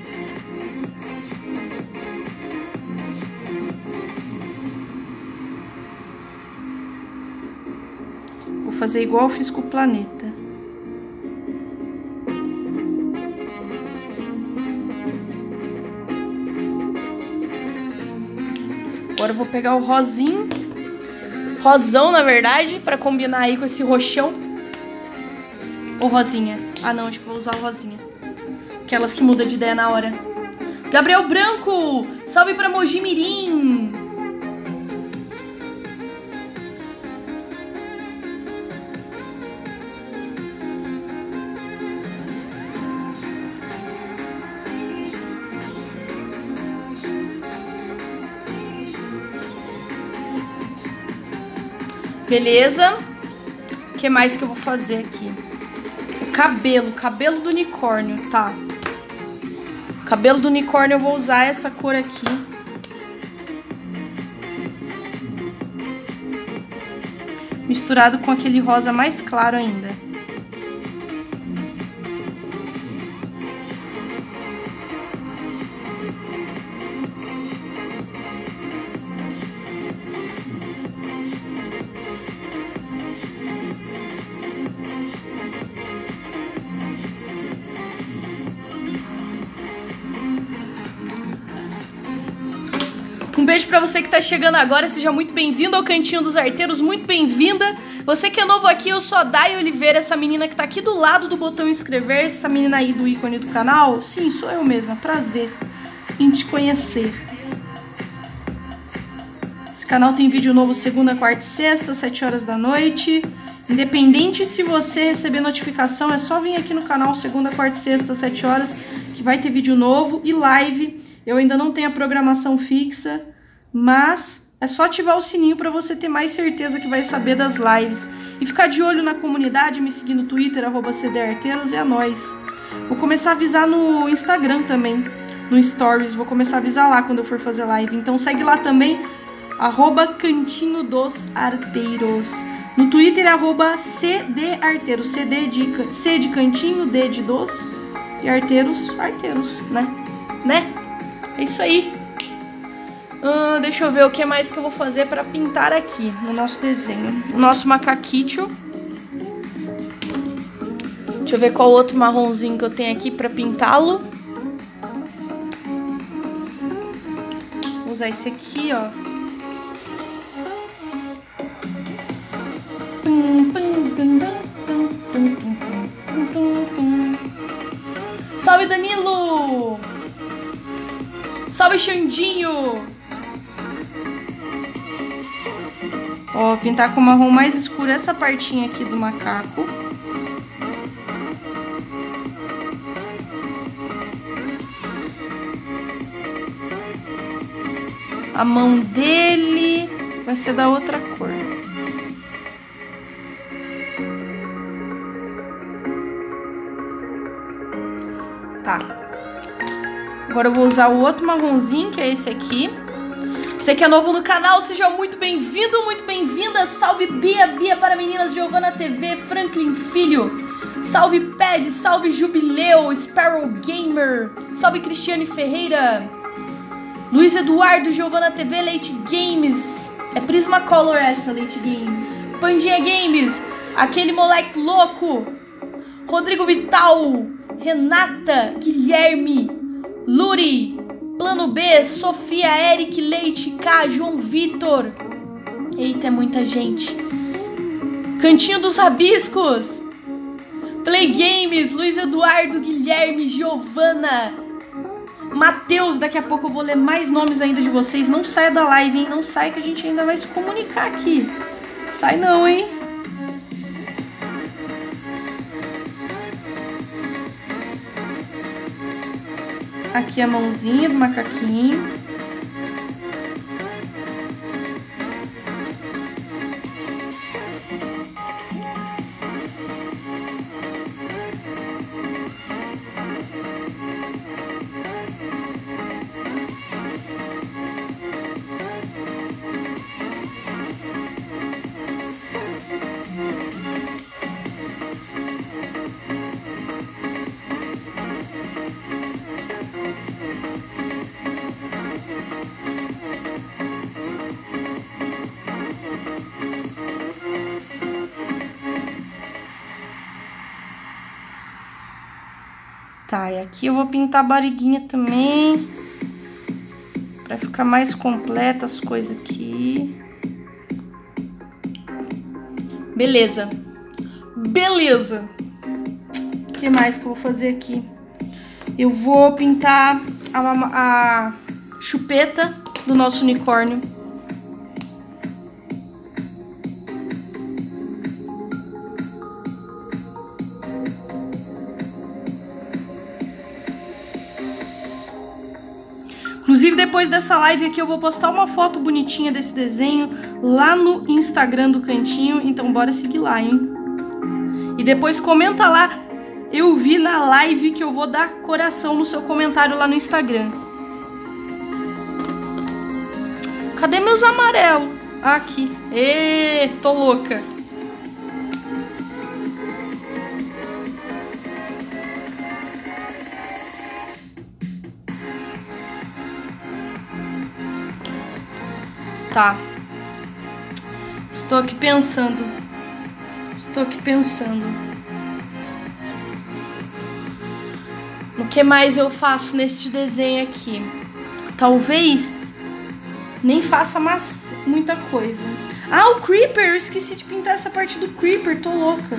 Vou fazer igual eu fiz com o planeta. Agora eu vou pegar o rosinho. Rosão, na verdade, pra combinar aí com esse roxão. Ou rosinha. Ah, não, acho que vou usar o rosinha. Aquelas que mudam de ideia na hora. Gabriel Branco! Salve pra Mogi Mirim! Beleza. que mais que eu vou fazer aqui? O cabelo do unicórnio, tá. O cabelo do unicórnio eu vou usar essa cor aqui. Misturado com aquele rosa mais claro ainda. Um beijo pra você que tá chegando agora, seja muito bem-vindo ao Cantinho dos Arteiros, muito bem-vinda. Você que é novo aqui, eu sou a Day Oliveira, essa menina que tá aqui do lado do botão inscrever-se, essa menina aí do ícone do canal. Sim, sou eu mesma, prazer em te conhecer. Esse canal tem vídeo novo segunda, quarta e sexta, 7 horas da noite. Independente se você receber notificação, é só vir aqui no canal segunda, quarta e sexta, 7 horas, que vai ter vídeo novo e live. Eu ainda não tenho a programação fixa, mas é só ativar o sininho para você ter mais certeza que vai saber das lives. E ficar de olho na comunidade, me seguir no Twitter, @cdarteiros, e a nós. Vou começar a avisar no Instagram também, no Stories. Vou começar a avisar lá quando eu for fazer live. Então segue lá também, @Cantinho dos Arteiros. No Twitter é @cdarteiros. C de cantinho, D de doce e arteiros, né? É isso aí. Deixa eu ver o que mais que eu vou fazer pra pintar aqui no nosso desenho. O nosso macaquito. Deixa eu ver qual outro marronzinho que eu tenho aqui pra pintá-lo. Vou usar esse aqui, ó. Salve, Danilo! Salve, Xandinho! Ó, pintar com marrom mais escuro essa partinha aqui do macaco. A mão dele vai ser da outra cor. Tá. Agora eu vou usar o outro marronzinho, que é esse aqui. Você que é novo no canal, seja muito bem-vindo, muito bem-vinda. Salve Bia para Meninas, Giovana TV, Franklin Filho. Salve Ped, salve Jubileu, Sparrow Gamer. Salve Cristiane Ferreira. Luiz Eduardo, Giovana TV, Leite Games. É Prismacolor essa, Leite Games. Pandinha Games, aquele moleque louco. Rodrigo Vital, Renata, Guilherme, Luri, Plano B, Sofia, Eric, Leite, K, João Vitor. Eita, é muita gente. Cantinho dos Rabiscos, Play Games, Luiz Eduardo, Guilherme, Giovana, Matheus. Daqui a pouco eu vou ler mais nomes ainda de vocês. Não saia da live, hein? Não sai que a gente ainda vai se comunicar aqui. Sai não, hein? Aqui a mãozinha do macaquinho. Tá, e aqui eu vou pintar a barriguinha também, pra ficar mais completa as coisas aqui. Beleza. Beleza. O que mais que eu vou fazer aqui? Eu vou pintar a chupeta do nosso unicórnio. Inclusive, depois dessa live aqui, eu vou postar uma foto bonitinha desse desenho lá no Instagram do Cantinho. Então, bora seguir lá, hein? depois comenta lá. Eu vi na live que eu vou dar coração no seu comentário lá no Instagram. Cadê meus amarelos? Aqui. Ê, tô louca. Tá. Estou aqui pensando. O que mais eu faço neste desenho aqui? Talvez nem faça mais muita coisa. Ah, o Creeper! Eu esqueci de pintar essa parte do Creeper. Tô louca.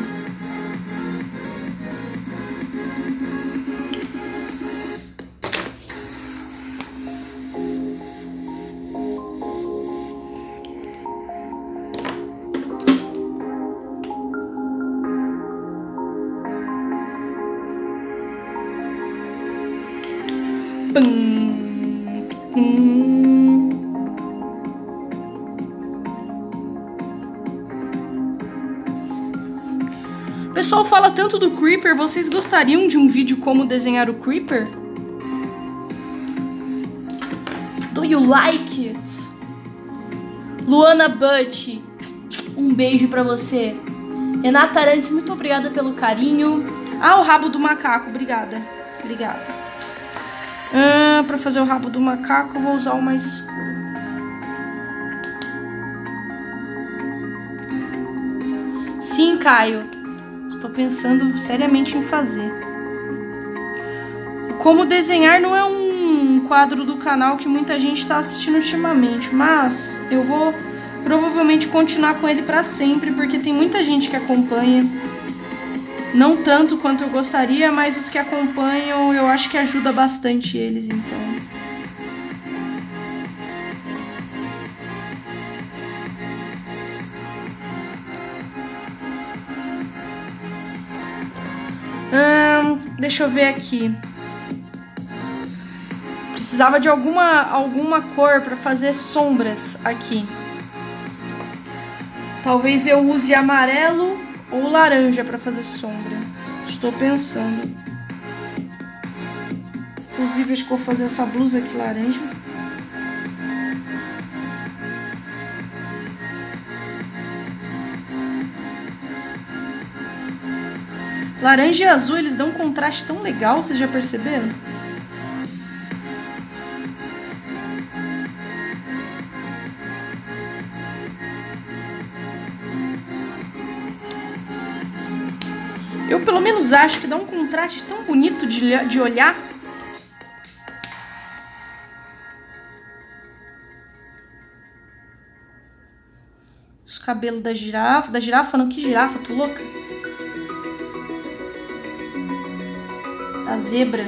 O pessoal fala tanto do Creeper, vocês gostariam de um vídeo como desenhar o Creeper? Do you like it? Luana Butt, um beijo pra você. Renata Arantes, muito obrigada pelo carinho. Ah, o rabo do macaco, obrigada. Pra fazer o rabo do macaco eu vou usar o mais escuro. Sim, Caio. Estou pensando seriamente em fazer. Como desenhar não é um quadro do canal que muita gente está assistindo ultimamente, mas eu vou provavelmente continuar com ele para sempre, porque tem muita gente que acompanha. Não tanto quanto eu gostaria, mas os que acompanham eu acho que ajuda bastante eles, então. Deixa eu ver aqui. Precisava de alguma cor para fazer sombras aqui. Talvez eu use amarelo ou laranja para fazer sombra. Estou pensando. Inclusive, acho que vou fazer essa blusa aqui laranja. Laranja e azul, eles dão um contraste tão legal, vocês já perceberam? Eu pelo menos acho que dá um contraste tão bonito de olhar. Os cabelos da girafa não, que girafa, tô louca? A zebra.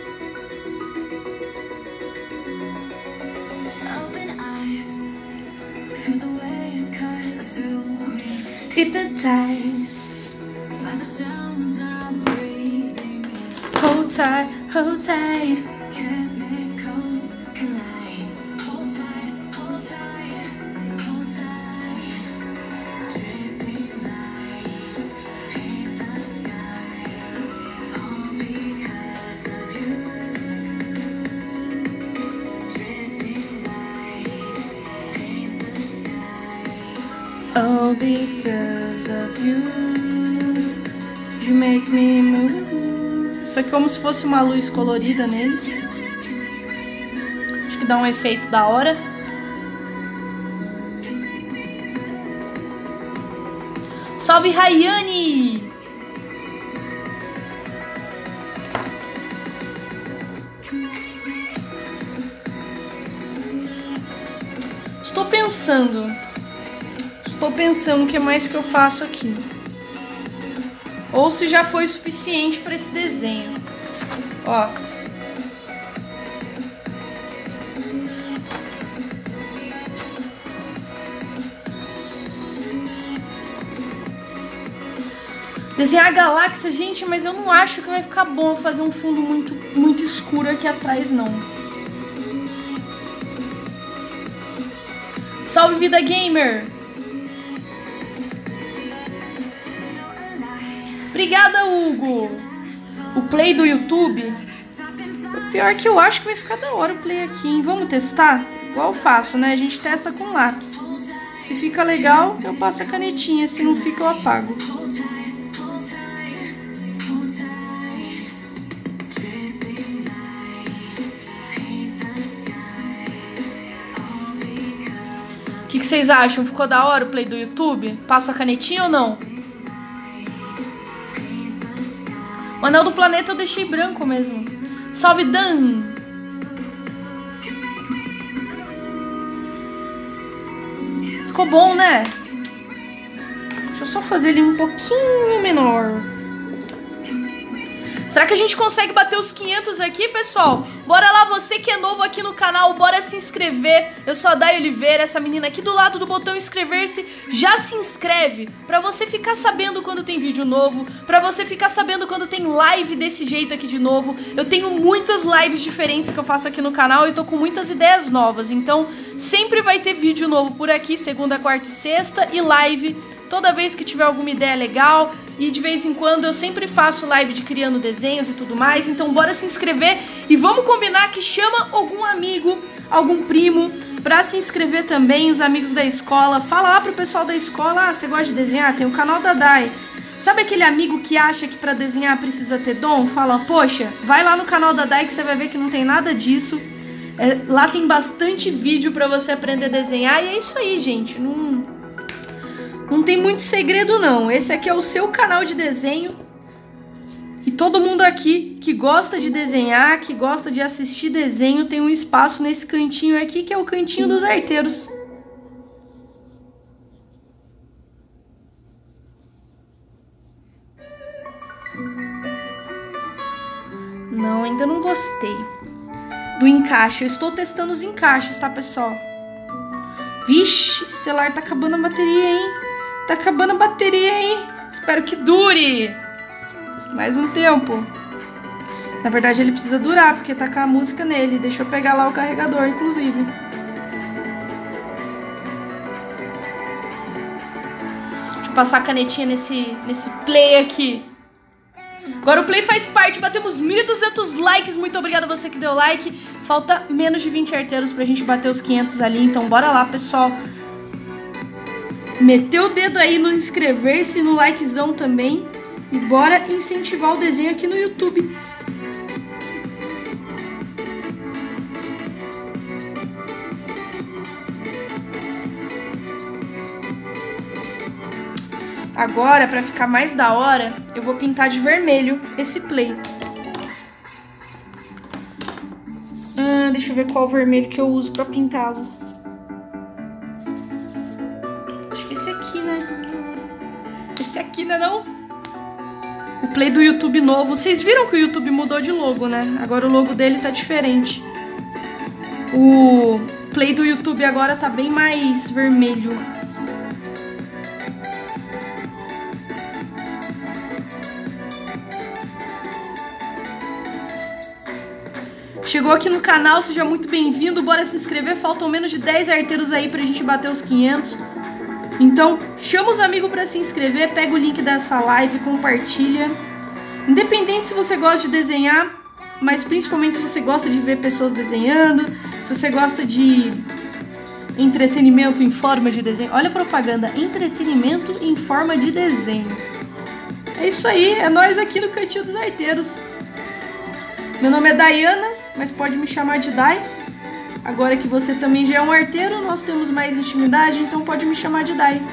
Hypnotize. Hold tight, hold tight. Chemicals collide. Hold tight, hold tight, hold tight. Dripping lights paint the skies. All because of you. Dripping lights paint the skies. All because of you. You make me move. Isso aqui é como se fosse uma luz colorida neles. Acho que dá um efeito da hora. Salve, Rayane! Estou pensando o que mais que eu faço aqui. Ou se já foi suficiente para esse desenho. Ó. Desenhar a galáxia, gente, mas eu não acho que vai ficar bom fazer um fundo muito escuro aqui atrás, não. Salve, Vida Gamer! Obrigada, Hugo. O play do YouTube. O pior é que eu acho que vai ficar da hora o play aqui, hein? Vamos testar? Igual eu faço, né? A gente testa com lápis. Se fica legal, eu passo a canetinha. Se não fica, eu apago. O que vocês acham? Ficou da hora o play do YouTube? Passo a canetinha ou não? O anel do planeta eu deixei branco mesmo. Salve, Dan! Ficou bom, né? Deixa eu só fazer ele um pouquinho menor. Será que a gente consegue bater os 500 aqui, pessoal? Bora lá, você que é novo aqui no canal, bora se inscrever. Eu sou a Day Oliveira, essa menina aqui do lado do botão inscrever-se. Já se inscreve pra você ficar sabendo quando tem vídeo novo, pra você ficar sabendo quando tem live desse jeito aqui de novo. Eu tenho muitas lives diferentes que eu faço aqui no canal e tô com muitas ideias novas. Então, sempre vai ter vídeo novo por aqui, segunda, quarta e sexta, e live toda vez que tiver alguma ideia legal. E de vez em quando eu sempre faço live de criando desenhos e tudo mais. Então bora se inscrever e vamos combinar que chama algum amigo, algum primo pra se inscrever também, os amigos da escola. Fala lá pro pessoal da escola, ah, você gosta de desenhar? Tem o canal da Day. Sabe aquele amigo que acha que pra desenhar precisa ter dom? Fala, poxa, vai lá no canal da Day que você vai ver que não tem nada disso. Lá tem bastante vídeo pra você aprender a desenhar. E é isso aí, gente. Não tem muito segredo, não. Esse aqui é o seu canal de desenho. E todo mundo aqui que gosta de desenhar, que gosta de assistir desenho, tem um espaço nesse cantinho aqui, que é o cantinho dos arteiros. Não, ainda não gostei do encaixe. Eu estou testando os encaixes, tá, pessoal? Vixe, o celular tá acabando a bateria, hein? Tá acabando a bateria, hein? Espero que dure mais um tempo. Na verdade, ele precisa durar, porque tá com a música nele. Deixa eu pegar lá o carregador, inclusive. Deixa eu passar a canetinha nesse play aqui. Agora o play faz parte. Batemos 1.200 likes. Muito obrigada a você que deu like. Falta menos de 20 arteiros pra gente bater os 500 ali. Então bora lá, pessoal. Meteu o dedo aí no inscrever-se, no likezão também. E bora incentivar o desenho aqui no YouTube. Agora, pra ficar mais da hora, eu vou pintar de vermelho esse play. Deixa eu ver qual vermelho que eu uso pra pintá-lo. Esse aqui, né, não? O play do YouTube novo. Vocês viram que o YouTube mudou de logo, né? Agora o logo dele tá diferente. O play do YouTube agora tá bem mais vermelho. Chegou aqui no canal, seja muito bem-vindo. Bora se inscrever. Faltam menos de 10 arteiros aí pra gente bater os 500. Então, chama os amigos para se inscrever, pega o link dessa live, compartilha. Independente se você gosta de desenhar, mas principalmente se você gosta de ver pessoas desenhando, se você gosta de entretenimento em forma de desenho. Olha a propaganda, entretenimento em forma de desenho. É isso aí, é nós aqui no Cantinho dos Arteiros. Meu nome é Dayana, mas pode me chamar de Day. Agora que você também já é um arteiro, nós temos mais intimidade, então pode me chamar de Day.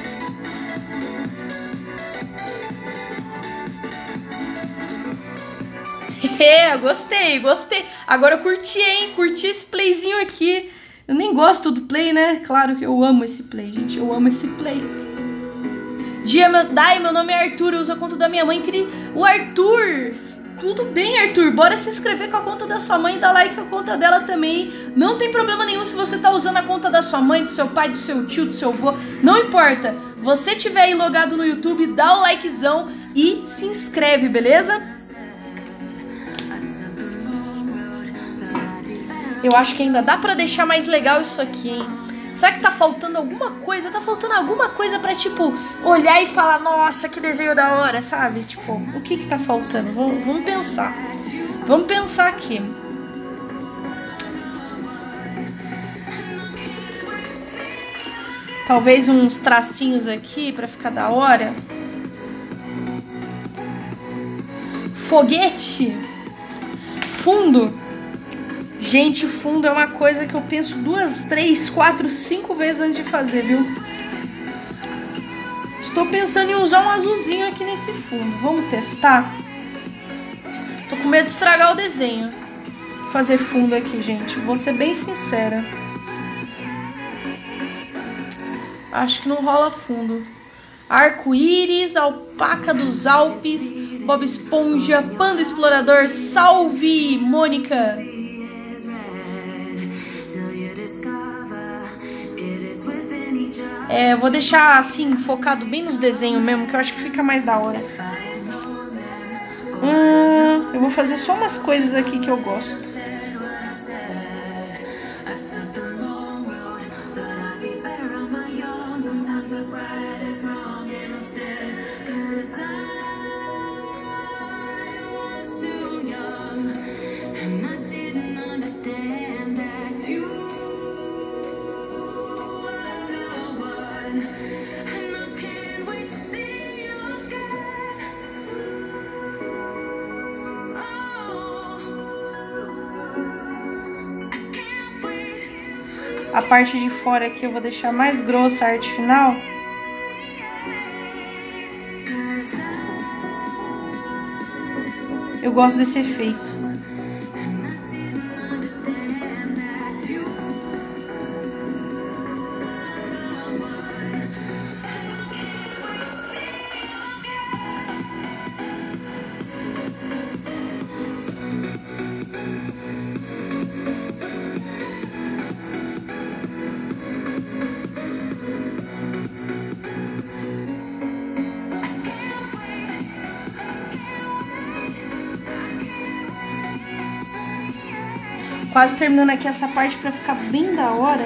Gostei. Agora eu curti, hein? Curti esse playzinho aqui. Eu nem gosto do play, né? Claro que eu amo esse play, gente. Eu amo esse play. Day, meu nome é Arthur, eu uso a conta da minha mãe. O Arthur... Tudo bem, Arthur, bora se inscrever com a conta da sua mãe e dar like com a conta dela também. Não tem problema nenhum se você tá usando a conta da sua mãe, do seu pai, do seu tio, do seu avô. Não importa. Você tiver aí logado no YouTube, dá o likezão e se inscreve, beleza? Eu acho que ainda dá pra deixar mais legal isso aqui, hein? Será que tá faltando alguma coisa? Tá faltando alguma coisa pra, tipo, olhar e falar, nossa, que desenho da hora, sabe? Tipo, o que tá faltando? Vamos pensar. Vamos pensar aqui. Talvez uns tracinhos aqui pra ficar da hora. Foguete. Fundo. Gente, fundo é uma coisa que eu penso 2, 3, 4, 5 vezes antes de fazer, viu? Estou pensando em usar um azulzinho aqui nesse fundo. Vamos testar? Tô com medo de estragar o desenho. Vou fazer fundo aqui, gente. Vou ser bem sincera. Acho que não rola fundo. Arco-íris, alpaca dos Alpes, Bob Esponja, Panda Explorador. Salve, Mônica! Vou deixar assim, focado bem nos desenhos mesmo, que eu acho que fica mais da hora. Eu vou fazer só umas coisas aqui que eu gosto. A parte de fora aqui eu vou deixar mais grossa a arte final. Eu gosto desse efeito. Quase terminando aqui essa parte pra ficar bem da hora.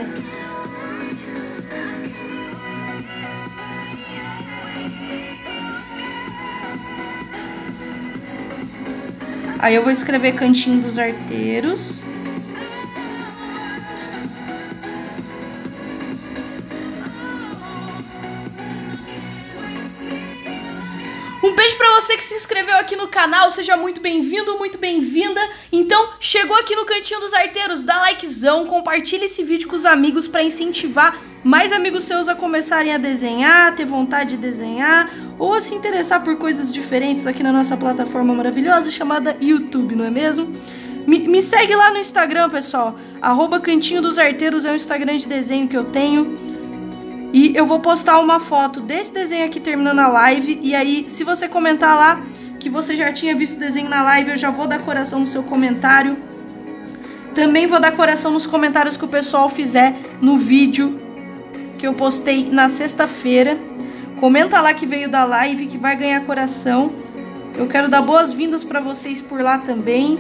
Aí eu vou escrever Cantinho dos Arteiros. Um beijo pra você que se inscreveu aqui no canal, seja muito bem-vindo, muito bem-vinda. Então, chegou aqui no Cantinho dos Arteiros, dá likezão, compartilha esse vídeo com os amigos pra incentivar mais amigos seus a começarem a desenhar, ter vontade de desenhar ou a se interessar por coisas diferentes aqui na nossa plataforma maravilhosa chamada YouTube, não é mesmo? Me segue lá no Instagram, pessoal, @Cantinho dos Arteiros é o Instagram de desenho que eu tenho. E eu vou postar uma foto desse desenho aqui terminando a live. E aí, se você comentar lá que você já tinha visto o desenho na live, eu já vou dar coração no seu comentário. Também vou dar coração nos comentários que o pessoal fizer no vídeo que eu postei na sexta-feira. Comenta lá que veio da live, que vai ganhar coração. Eu quero dar boas-vindas pra vocês por lá também.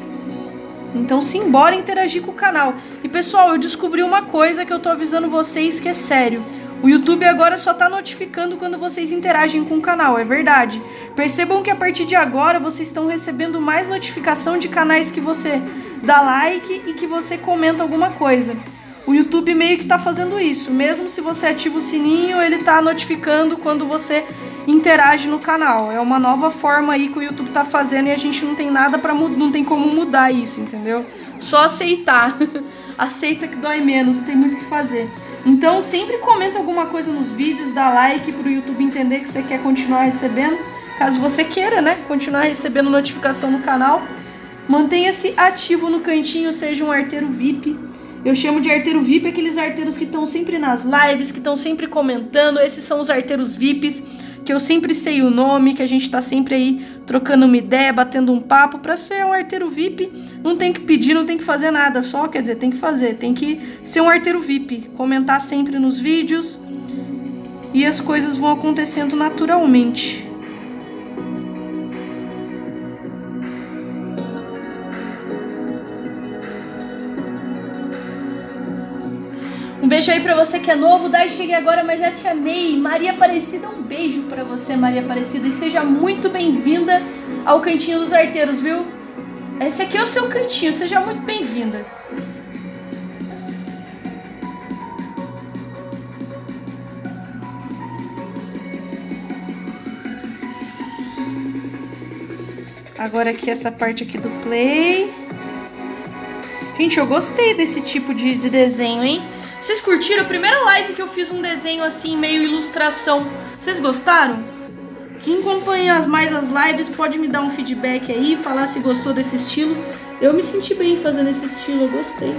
Então simbora interagir com o canal. E pessoal, eu descobri uma coisa que eu tô avisando vocês que é sério. O YouTube agora só tá notificando quando vocês interagem com o canal, é verdade. Percebam que a partir de agora vocês estão recebendo mais notificação de canais que você dá like e que você comenta alguma coisa. O YouTube meio que está fazendo isso. Mesmo se você ativa o sininho, ele tá notificando quando você interage no canal. É uma nova forma aí que o YouTube tá fazendo e a gente não tem nada para não tem como mudar isso, entendeu? Só aceitar. Aceita que dói menos, não tem muito o que fazer. Então sempre comenta alguma coisa nos vídeos, dá like pro YouTube entender que você quer continuar recebendo. Caso você queira, né, continuar recebendo notificação no canal. Mantenha-se ativo no cantinho, seja um arteiro VIP. Eu chamo de arteiro VIP aqueles arteiros que estão sempre nas lives, que estão sempre comentando. Esses são os arteiros VIPs, que eu sempre sei o nome, que a gente tá sempre aí trocando uma ideia, batendo um papo. Pra ser um arteiro VIP, não tem que pedir, não tem que fazer nada, só, quer dizer, tem que fazer, tem que ser um arteiro VIP, comentar sempre nos vídeos e as coisas vão acontecendo naturalmente. Um beijo aí pra você que é novo. Dai, cheguei agora, mas já te amei. Maria Aparecida, um beijo pra você, Maria Aparecida. E seja muito bem-vinda ao Cantinho dos Arteiros, viu? Esse aqui é o seu cantinho, seja muito bem-vinda. Agora aqui essa parte aqui do play. Gente, eu gostei desse tipo de desenho, hein? Vocês curtiram? A primeira live que eu fiz um desenho assim, meio ilustração. Vocês gostaram? Quem acompanha mais as lives pode me dar um feedback aí, falar se gostou desse estilo. Eu me senti bem fazendo esse estilo, eu gostei.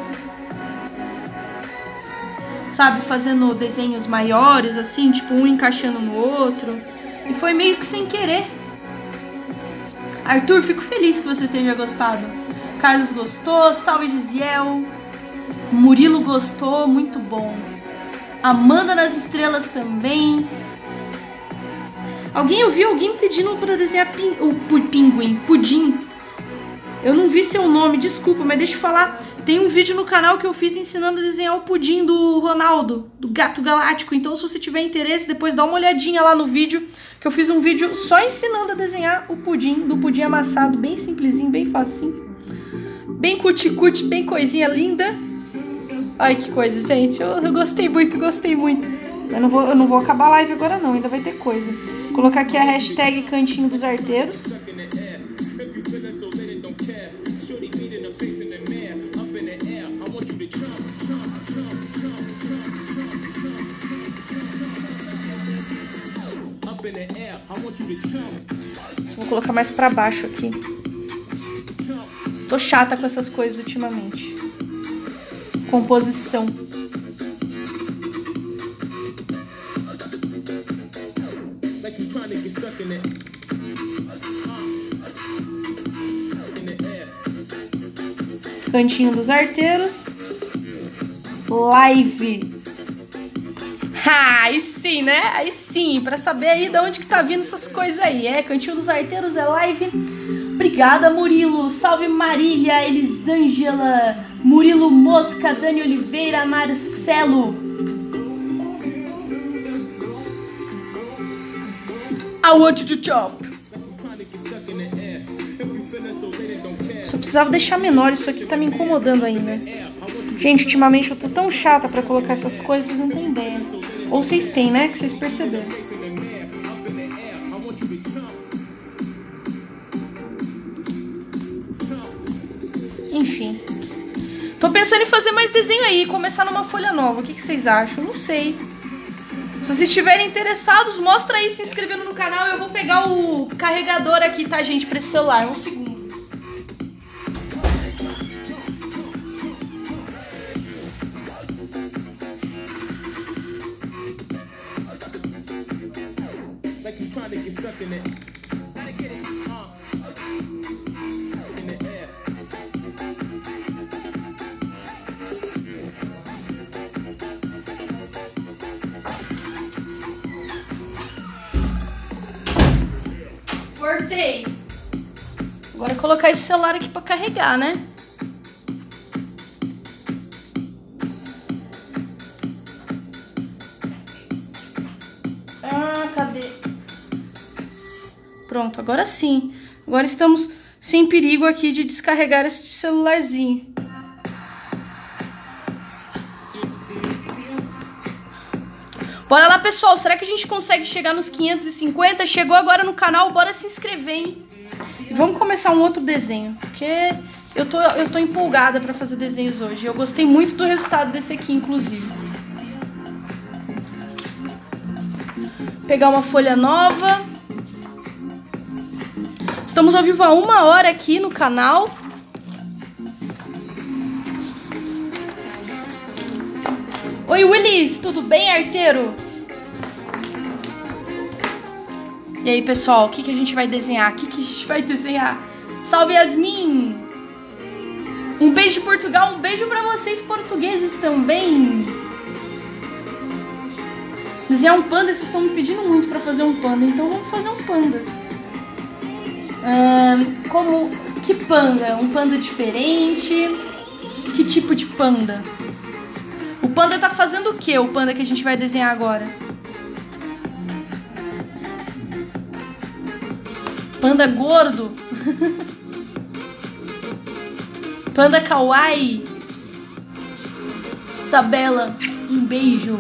Sabe, fazendo desenhos maiores, assim, tipo um encaixando no outro. E foi meio que sem querer. Arthur, fico feliz que você tenha gostado. Carlos gostou, salve Gisiel. Murilo gostou, muito bom. Amanda nas estrelas também. Eu vi alguém pedindo pra desenhar o pinguim, pudim. Eu não vi seu nome, desculpa, mas deixa eu falar. Tem um vídeo no canal que eu fiz ensinando a desenhar o pudim do Ronaldo, do Gato Galáctico. Então, se você tiver interesse, depois dá uma olhadinha lá no vídeo, que eu fiz um vídeo só ensinando a desenhar o pudim, do pudim amassado, bem simplesinho, bem facinho. Bem cuti-cuti, bem coisinha linda. Ai, que coisa, gente. Eu gostei muito, gostei muito. Eu não vou acabar a live agora não, ainda vai ter coisa. Vou colocar aqui a hashtag Cantinho dos Arteiros. Vou colocar mais pra baixo aqui. Tô chata com essas coisas ultimamente. Composição. Cantinho dos Arteiros. Live. Aí sim, né? Aí sim, pra saber aí de onde que tá vindo essas coisas aí. Cantinho dos Arteiros é live. Obrigada, Murilo. Salve Marília, Elisângela, Murilo Mosca, Dani Oliveira, Marcelo. I want you to chop. Só precisava deixar menor, isso aqui tá me incomodando ainda. Gente, ultimamente eu tô tão chata pra colocar essas coisas, vocês não têm ideia. Ou vocês têm, né? Que vocês perceberam. Enfim. Tô pensando em fazer mais desenho aí, começar numa folha nova. O que vocês acham? Não sei. Se vocês estiverem interessados, mostra aí se inscrevendo no canal. Eu vou pegar o carregador aqui, tá, gente? Pra esse celular. Um segundo. Cortei. Agora colocar esse celular aqui pra carregar, né? Cadê? Pronto, agora sim. Agora estamos sem perigo aqui de descarregar esse celularzinho. Bora lá, pessoal. Será que a gente consegue chegar nos 550? Chegou agora no canal, bora se inscrever, hein? E vamos começar um outro desenho, porque eu tô empolgada pra fazer desenhos hoje. Eu gostei muito do resultado desse aqui, inclusive. Pegar uma folha nova. Estamos ao vivo há 1 hora aqui no canal. Oi, Willis, tudo bem, arteiro? E aí, pessoal, o que a gente vai desenhar? Salve, Yasmin! Um beijo de Portugal, um beijo pra vocês portugueses também. Desenhar um panda, vocês estão me pedindo muito pra fazer um panda, então vamos fazer um panda. Que panda? Um panda diferente? Que tipo de panda? O panda tá fazendo o quê? O panda que a gente vai desenhar agora? Panda gordo? Panda kawaii? Isabela, um beijo.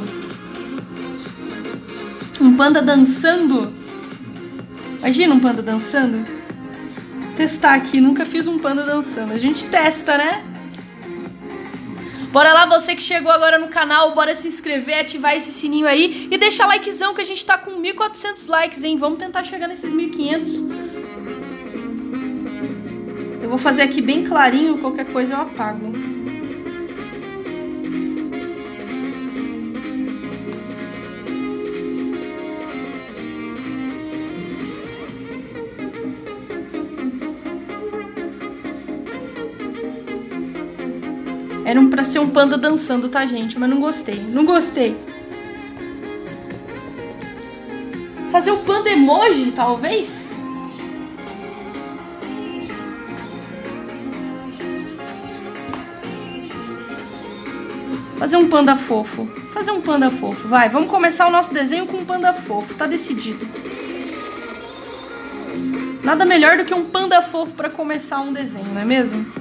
Um panda dançando? Imagina um panda dançando? Vou testar aqui, nunca fiz um panda dançando. A gente testa, né? Bora lá, você que chegou agora no canal, bora se inscrever, ativar esse sininho aí e deixar likezão que a gente tá com 1.400 likes, hein? Vamos tentar chegar nesses 1.500. Eu vou fazer aqui bem clarinho, qualquer coisa eu apago. Era pra ser um panda dançando, tá, gente? Mas não gostei. Não gostei. Fazer o panda emoji, talvez? Fazer um panda fofo. Fazer um panda fofo. Vai, vamos começar o nosso desenho com um panda fofo. Tá decidido. Nada melhor do que um panda fofo pra começar um desenho, não é mesmo?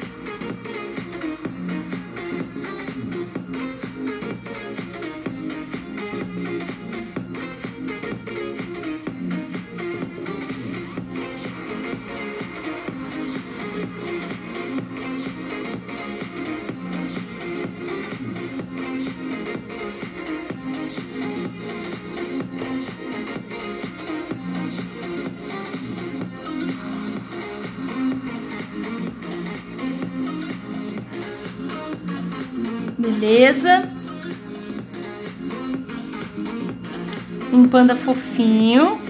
Beleza. Um panda fofinho.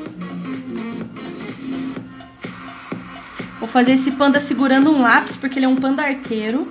Vou fazer esse panda segurando um lápis, porque ele é um panda arteiro.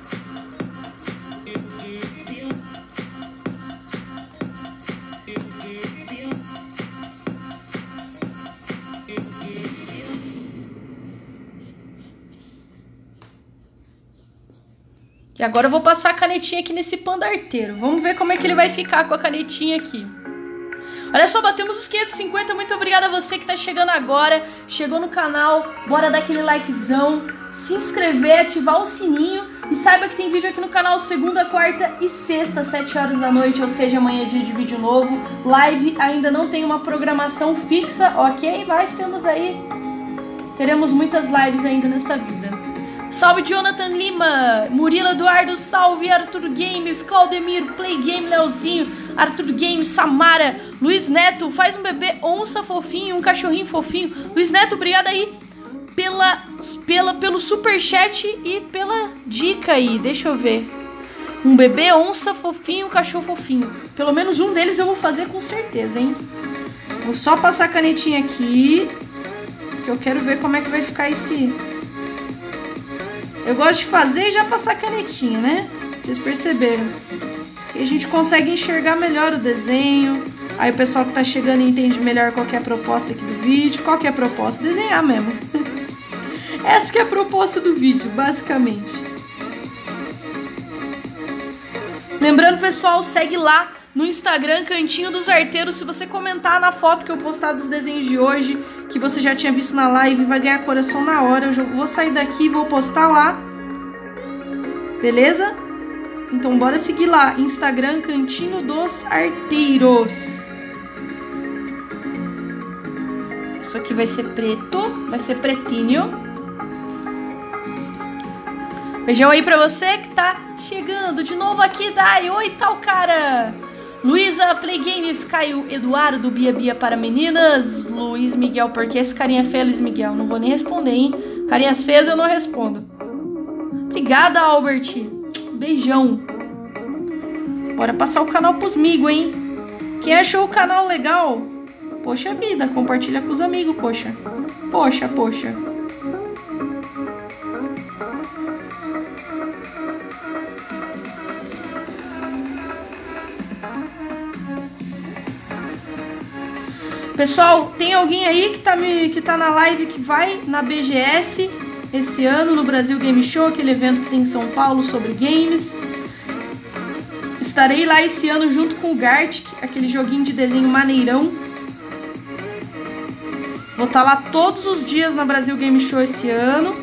E agora eu vou passar a canetinha aqui nesse panda arteiro. Vamos ver como é que ele vai ficar com a canetinha aqui. Olha só, batemos os 550. Muito obrigada a você que tá chegando agora. Chegou no canal. Bora dar aquele likezão. Se inscrever, ativar o sininho. E saiba que tem vídeo aqui no canal segunda, quarta e sexta, 7 horas da noite. Ou seja, amanhã é dia de vídeo novo. Live ainda não tem uma programação fixa, ok? Mas temos aí... teremos muitas lives ainda nessa vida. Salve Jonathan Lima, Murilo Eduardo, salve Arthur Games, Claudemir, Play Game, Leozinho, Arthur Games, Samara, Luiz Neto, faz um bebê onça fofinho, um cachorrinho fofinho. Luiz Neto, obrigado aí pelo superchat e pela dica aí, deixa eu ver. Um bebê onça fofinho, um cachorro fofinho. Pelo menos um deles eu vou fazer com certeza, hein? Vou só passar a canetinha aqui, que eu quero ver como é que vai ficar esse... Eu gosto de fazer e já passar a canetinha, né? Vocês perceberam. E a gente consegue enxergar melhor o desenho. Aí o pessoal que tá chegando entende melhor qual que é a proposta aqui do vídeo. Qual que é a proposta? Desenhar mesmo. Essa que é a proposta do vídeo, basicamente. Lembrando, pessoal, segue lá no Instagram, Cantinho dos Arteiros. Se você comentar na foto que eu postar dos desenhos de hoje, que você já tinha visto na live, vai ganhar coração na hora. Eu vou sair daqui e vou postar lá. Beleza? Então bora seguir lá. Instagram, Cantinho dos Arteiros. Isso aqui vai ser preto. Vai ser pretinho. Beijão aí pra você que tá chegando de novo aqui, Dai. Oi, tal cara. Luísa, Play Games, Caio, Eduardo, Bia para meninas, Luiz Miguel, porque esse carinha é feio, Luiz Miguel? Não vou nem responder, hein? Carinhas feias eu não respondo. Obrigada, Albert. Beijão. Bora passar o canal pros amigos, hein? Quem achou o canal legal? Poxa vida, compartilha com os amigos, poxa. Poxa, poxa. Pessoal, tem alguém aí que tá na live que vai na BGS esse ano, no Brasil Game Show, aquele evento que tem em São Paulo sobre games. Estarei lá esse ano junto com o Gartic, aquele joguinho de desenho maneirão. Vou estar lá todos os dias na Brasil Game Show esse ano.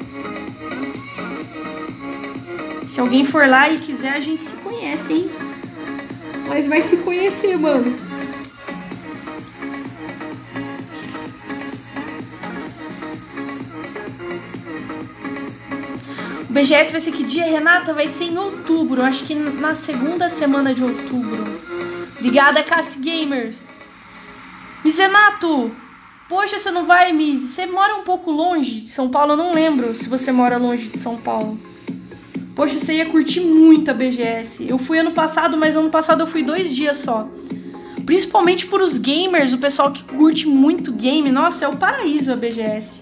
Se alguém for lá e quiser, a gente se conhece, hein? Mas vai se conhecer, mano. O BGS vai ser que dia, Renata? Vai ser em outubro. Acho que na segunda semana de outubro. Obrigada, Cassi Gamer. Miss Renato! Poxa, você não vai, Miss? Você mora um pouco longe de São Paulo? Eu não lembro se você mora longe de São Paulo. Poxa, você ia curtir muito a BGS. Eu fui ano passado, mas ano passado eu fui 2 dias só. Principalmente por os gamers, o pessoal que curte muito game. Nossa, é o paraíso a BGS.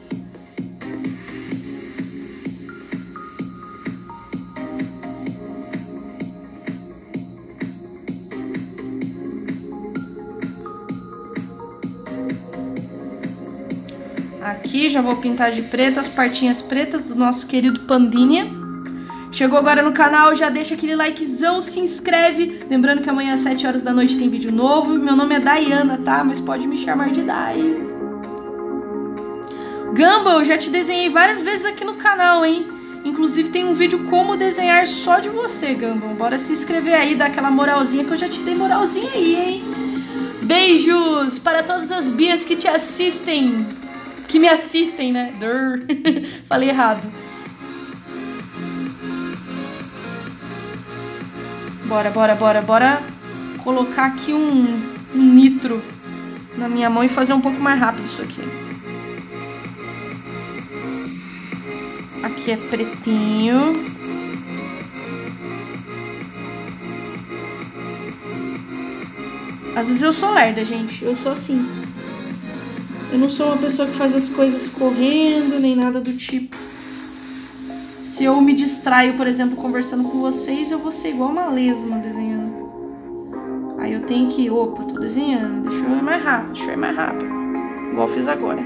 Aqui já vou pintar de preto as partinhas pretas do nosso querido Pandinha. Chegou agora no canal, já deixa aquele likezão, se inscreve. Lembrando que amanhã às 7 horas da noite tem vídeo novo. Meu nome é Dayana, tá? Mas pode me chamar de Day. Gumball, já te desenhei várias vezes aqui no canal, hein? Inclusive tem um vídeo como desenhar só de você, Gumball. Bora se inscrever aí, dar aquela moralzinha que eu já te dei moralzinha aí, hein? Beijos para todas as bias que te assistem. Que me assistem, né? Falei errado. Bora colocar aqui um nitro na minha mão e fazer um pouco mais rápido isso aqui. Aqui é pretinho. Às vezes eu sou lerda, gente. Eu sou assim. Eu não sou uma pessoa que faz as coisas correndo, nem nada do tipo. Se eu me distraio, por exemplo, conversando com vocês, eu vou ser igual uma lesma desenhando. Aí eu tenho que... Opa, tô desenhando. Deixa eu ir mais rápido. Igual eu fiz agora.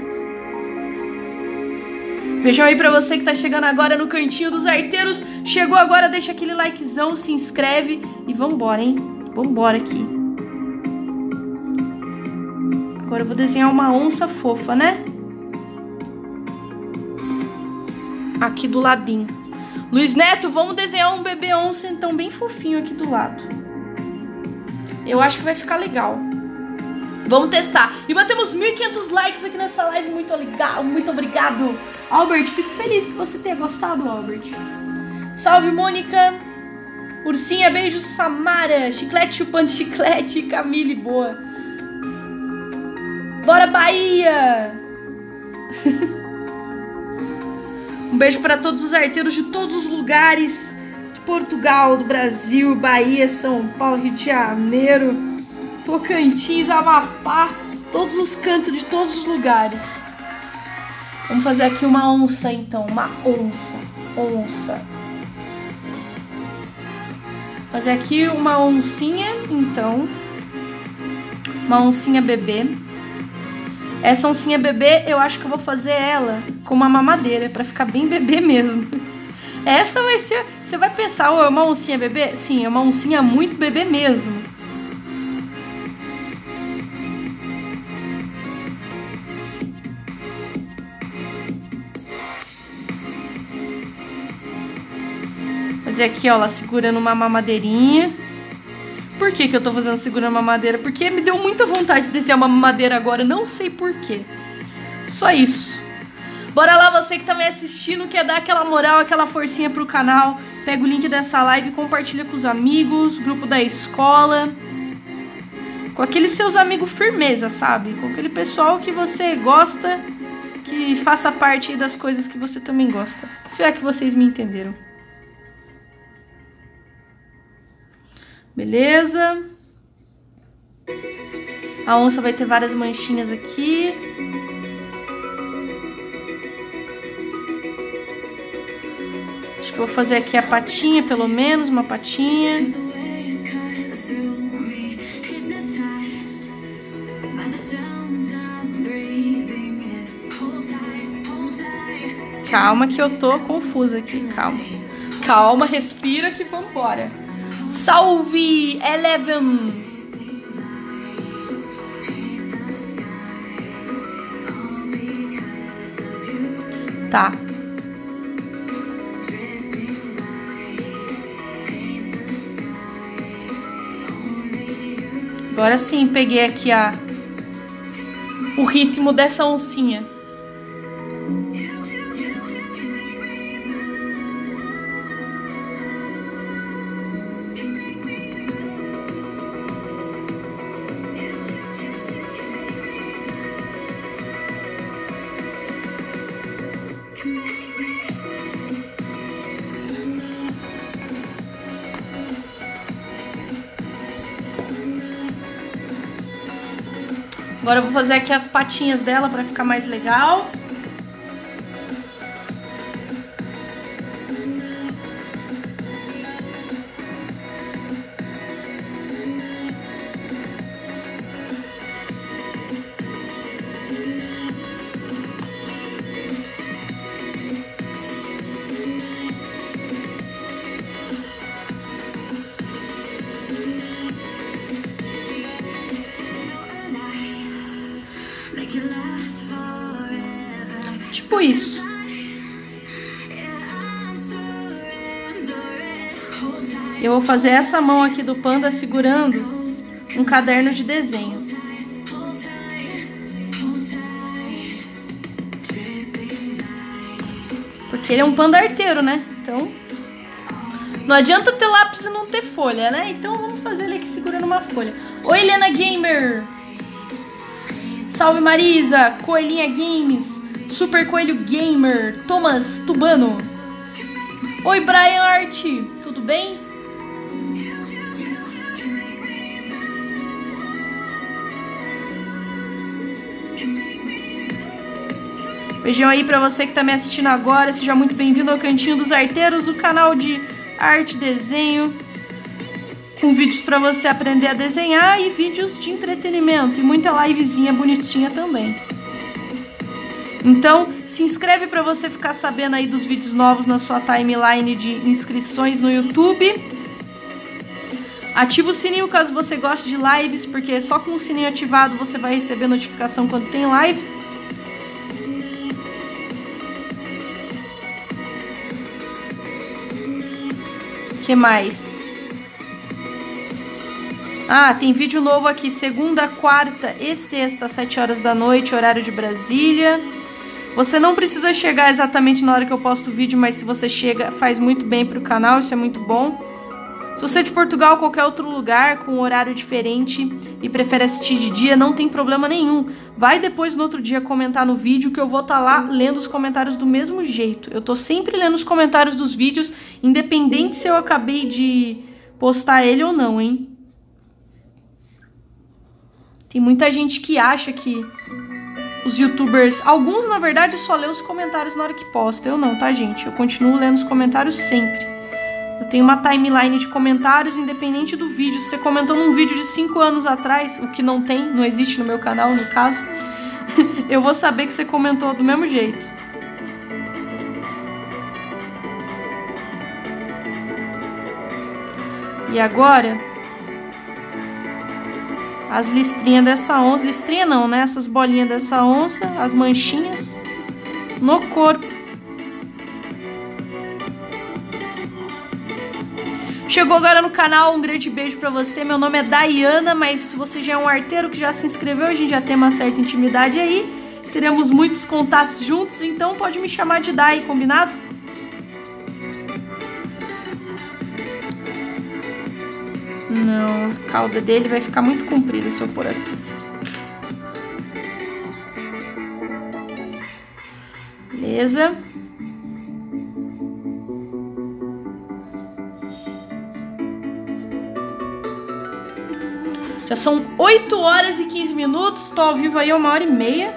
Beijão aí pra você que tá chegando agora no Cantinho dos Arteiros. Chegou agora, deixa aquele likezão, se inscreve e vambora, hein? Vambora aqui. Agora eu vou desenhar uma onça fofa, né? Aqui do ladinho. Luiz Neto, vamos desenhar um bebê onça, então, bem fofinho aqui do lado. Eu acho que vai ficar legal. Vamos testar. E batemos 1.500 likes aqui nessa live. Muito legal, muito obrigado. Albert, fico feliz que você tenha gostado, Albert. Salve, Mônica. Ursinha, beijo, Samara. Chiclete chupando chiclete. Camille, boa. Bora, Bahia! Um beijo para todos os arteiros de todos os lugares. De Portugal, do Brasil, Bahia, São Paulo, Rio de Janeiro, Tocantins, Amapá. Todos os cantos de todos os lugares. Vamos fazer aqui uma onça, então. Uma onça. Fazer aqui uma oncinha, então. Uma oncinha bebê. Essa oncinha bebê, eu acho que eu vou fazer ela com uma mamadeira, pra ficar bem bebê mesmo. Essa vai ser... Você vai pensar, oh, é uma oncinha bebê? Sim, é uma oncinha muito bebê mesmo. Fazer aqui, ó, ela segurando uma mamadeirinha. Por que eu tô fazendo segurando uma mamadeira? Porque me deu muita vontade de desenhar uma mamadeira agora, não sei por quê. Só isso. Bora lá, você que tá me assistindo, quer dar aquela moral, aquela forcinha pro canal. Pega o link dessa live e compartilha com os amigos, grupo da escola. Com aqueles seus amigos firmeza, sabe? Com aquele pessoal que você gosta, que faça parte aí das coisas que você também gosta. Se é que vocês me entenderam. Beleza. A onça vai ter várias manchinhas aqui. Acho que eu vou fazer aqui a patinha, pelo menos, uma patinha. Calma que eu tô confusa aqui, calma. Calma, respira que vambora. Salve, Eleven! Tá. Agora sim, peguei aqui o ritmo dessa oncinha. Agora eu vou fazer aqui as patinhas dela pra ficar mais legal. Tipo isso. Eu vou fazer essa mão aqui do panda segurando um caderno de desenho. Porque ele é um panda arteiro, né? Então, não adianta ter lápis e não ter folha, né? Então vamos fazer ele aqui segurando uma folha. Oi, Helena Gamer! Salve, Marisa! Coelhinha Games! Super Coelho Gamer! Thomas Tubano! Oi, Brian Art! Tudo bem? Beijão aí pra você que tá me assistindo agora. Seja muito bem-vindo ao Cantinho dos Arteiros, o canal de arte e desenho, com vídeos pra você aprender a desenhar e vídeos de entretenimento e muita livezinha bonitinha também. Então, se inscreve pra você ficar sabendo aí dos vídeos novos na sua timeline de inscrições no YouTube. Ativa o sininho caso você goste de lives, porque só com o sininho ativado você vai receber notificação quando tem live. Que mais? Ah, tem vídeo novo aqui, segunda, quarta e sexta, às 7 horas da noite, horário de Brasília. Você não precisa chegar exatamente na hora que eu posto o vídeo, mas se você chega, faz muito bem pro canal, isso é muito bom. Se você é de Portugal ou qualquer outro lugar com um horário diferente e prefere assistir de dia, não tem problema nenhum. Vai depois no outro dia comentar no vídeo que eu vou estar lá lendo os comentários do mesmo jeito. Eu tô sempre lendo os comentários dos vídeos, independente se eu acabei de postar ele ou não, hein? Tem muita gente que acha que os youtubers... Alguns, na verdade, só lê os comentários na hora que posta. Eu não, tá, gente? Eu continuo lendo os comentários sempre. Eu tenho uma timeline de comentários independente do vídeo. Se você comentou num vídeo de 5 anos atrás, o que não tem, não existe no meu canal, no caso, eu vou saber que você comentou do mesmo jeito. E agora, as listrinhas dessa onça. Listrinha não, né? Essas bolinhas dessa onça, as manchinhas no corpo. Chegou agora no canal, um grande beijo pra você. Meu nome é Dayana, mas se você já é um arteiro que já se inscreveu, a gente já tem uma certa intimidade aí. Teremos muitos contatos juntos, então pode me chamar de Day, combinado? Não, a cauda dele vai ficar muito comprida se eu pôr assim. Beleza. Já são 8 horas e 15 minutos, tô ao vivo aí 1h30.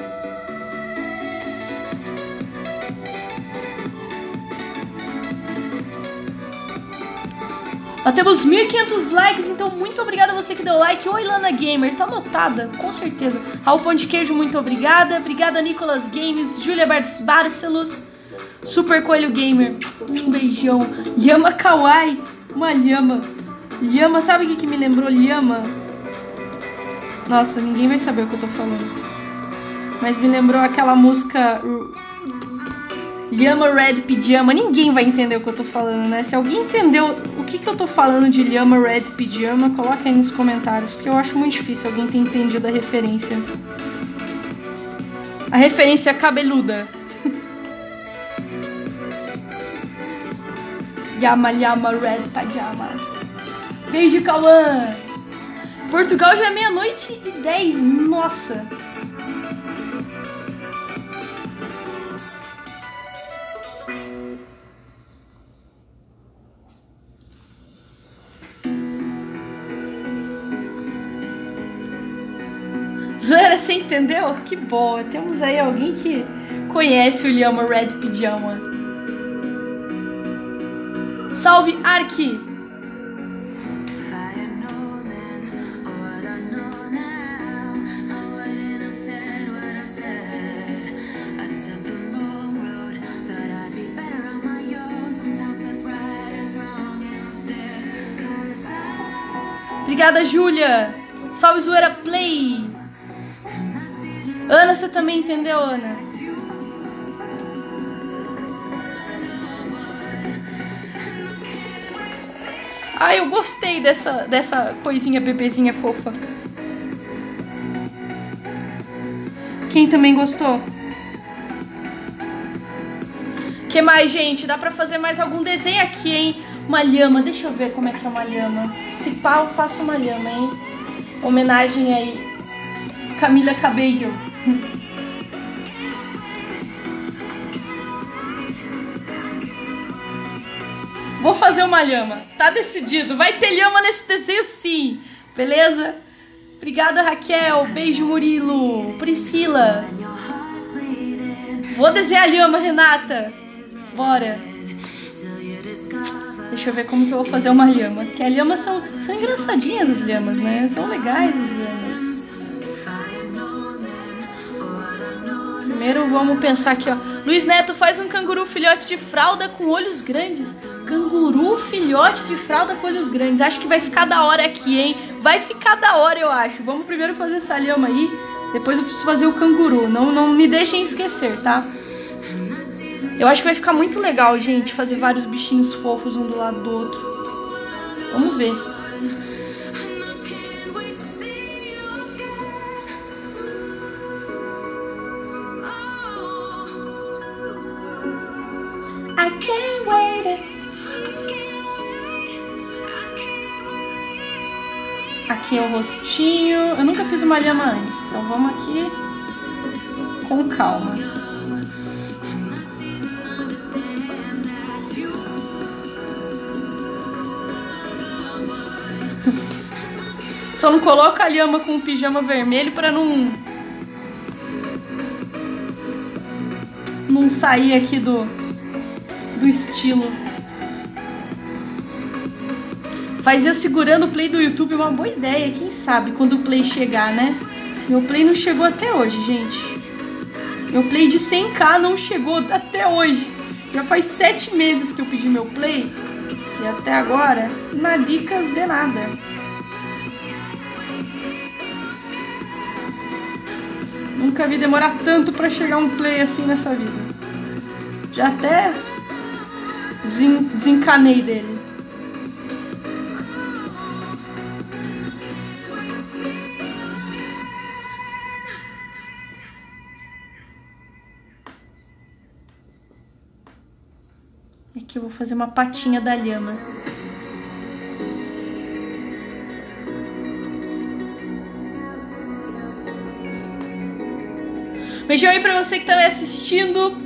Batemos 1.500 likes, então muito obrigada a você que deu like. Oi, Lana Gamer, tá anotada, com certeza. Raul Pão de Queijo, muito obrigada. Obrigada, Nicolas Games, Júlia Barcelos, Super Coelho Gamer, um beijão. Yama Kawaii, uma lhama. Lhama, sabe o que me lembrou Lhama? Nossa, ninguém vai saber o que eu tô falando. Mas me lembrou aquela música Lhama Red Pijama. Ninguém vai entender o que eu tô falando, né? Se alguém entendeu o que eu tô falando de Lhama Red Pijama, coloca aí nos comentários, porque eu acho muito difícil alguém ter entendido a referência. A referência cabeluda. Yama Yama Red Pajama. Beijo, Cauã. Portugal já é 00:10. Nossa. Zoeira, você entendeu? Que bom. Temos aí alguém que conhece o Lhama Red Pijama. Salve, Ark! Obrigada, Júlia! Salve, Zoeira Play! Ana, você também entendeu, Ana? Ai, eu gostei dessa coisinha bebezinha fofa. Quem também gostou? Que mais, gente? Dá pra fazer mais algum desenho aqui, hein? Uma lhama. Deixa eu ver como é que é uma lhama. Se pá, eu faço uma lhama, hein? Homenagem aí. Camila Cabello. Vou fazer uma lhama. Tá decidido. Vai ter lhama nesse desenho sim. Beleza? Obrigada, Raquel. Beijo, Murilo. Priscila. Vou desenhar lhama, Renata. Bora. Deixa eu ver como que eu vou fazer uma lhama. Porque as lhamas são engraçadinhas, as lhamas, né? São legais as lhamas. Primeiro vamos pensar aqui, ó. Luiz Neto faz um canguru filhote de fralda com olhos grandes. Canguru filhote de fralda com olhos grandes. Acho que vai ficar da hora aqui, hein? Vai ficar da hora, eu acho. Vamos primeiro fazer essa lhama aí. Depois eu preciso fazer o canguru. Não me deixem esquecer, tá? Eu acho que vai ficar muito legal, gente, fazer vários bichinhos fofos um do lado do outro. Vamos ver. I can't wait. Aqui é o rostinho. Eu nunca fiz uma lhama antes, então vamos aqui com calma. Só não coloca a lhama com o pijama vermelho pra não sair aqui do estilo. Fazer eu segurando o play do YouTube é uma boa ideia, quem sabe quando o play chegar, né? Meu play não chegou até hoje, gente. Meu play de 100k não chegou até hoje. Já faz 7 meses que eu pedi meu play e até agora, nadicas de nada. Nunca vi demorar tanto pra chegar um play assim nessa vida. Já até desencanei dele. Aqui eu vou fazer uma patinha da lhama. Beijão aí pra você que tá me assistindo.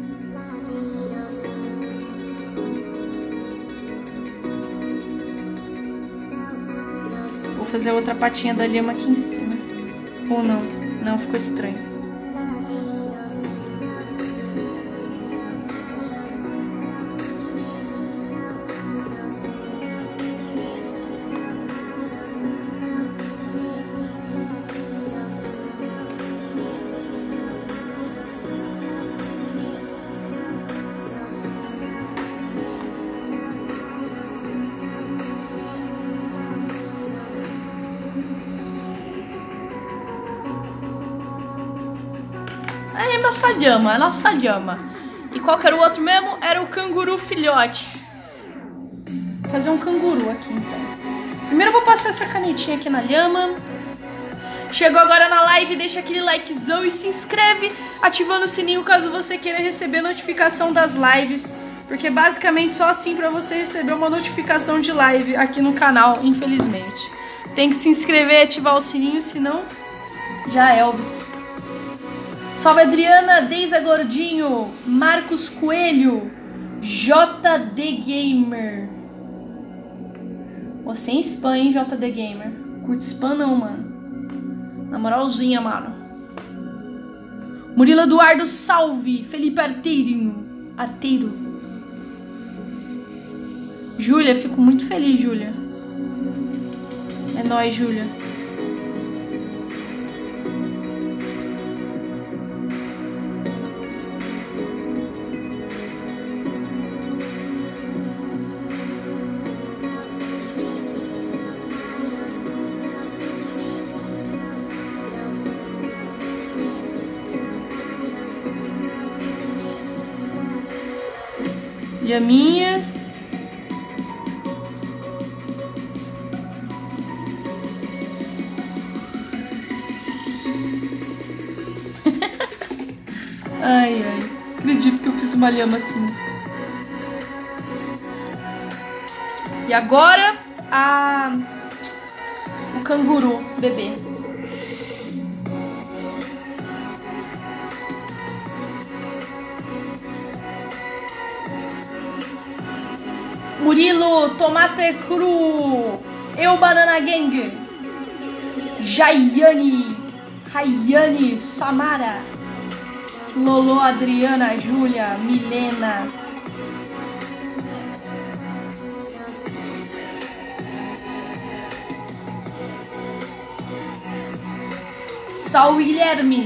Vou fazer outra patinha da lhama aqui em cima. Ou não? Não, ficou estranho. É nossa lhama, é nossa lhama. E qual que era o outro mesmo? Era o canguru filhote. Vou fazer um canguru aqui, então. Primeiro eu vou passar essa canetinha aqui na lhama. Chegou agora na live, deixa aquele likezão e se inscreve ativando o sininho caso você queira receber notificação das lives. Porque basicamente só assim pra você receber uma notificação de live aqui no canal, infelizmente. Tem que se inscrever e ativar o sininho, senão já é, Elvis. Salve Adriana, Deisa Gordinho, Marcos Coelho, JD Gamer. Você em spam, hein, JD Gamer. Curte spam não, mano. Na moralzinha, mano. Murilo Eduardo, salve. Felipe Arteiro. Júlia, fico muito feliz, Júlia. É nóis, Júlia. Lhaminha. Ai, acredito que eu fiz uma lhama assim. E agora o canguru bebê. Murilo, tomate cru. Eu, Banana Gang. Rayane, Samara. Lolo, Adriana, Júlia, Milena. Salve, Guilherme.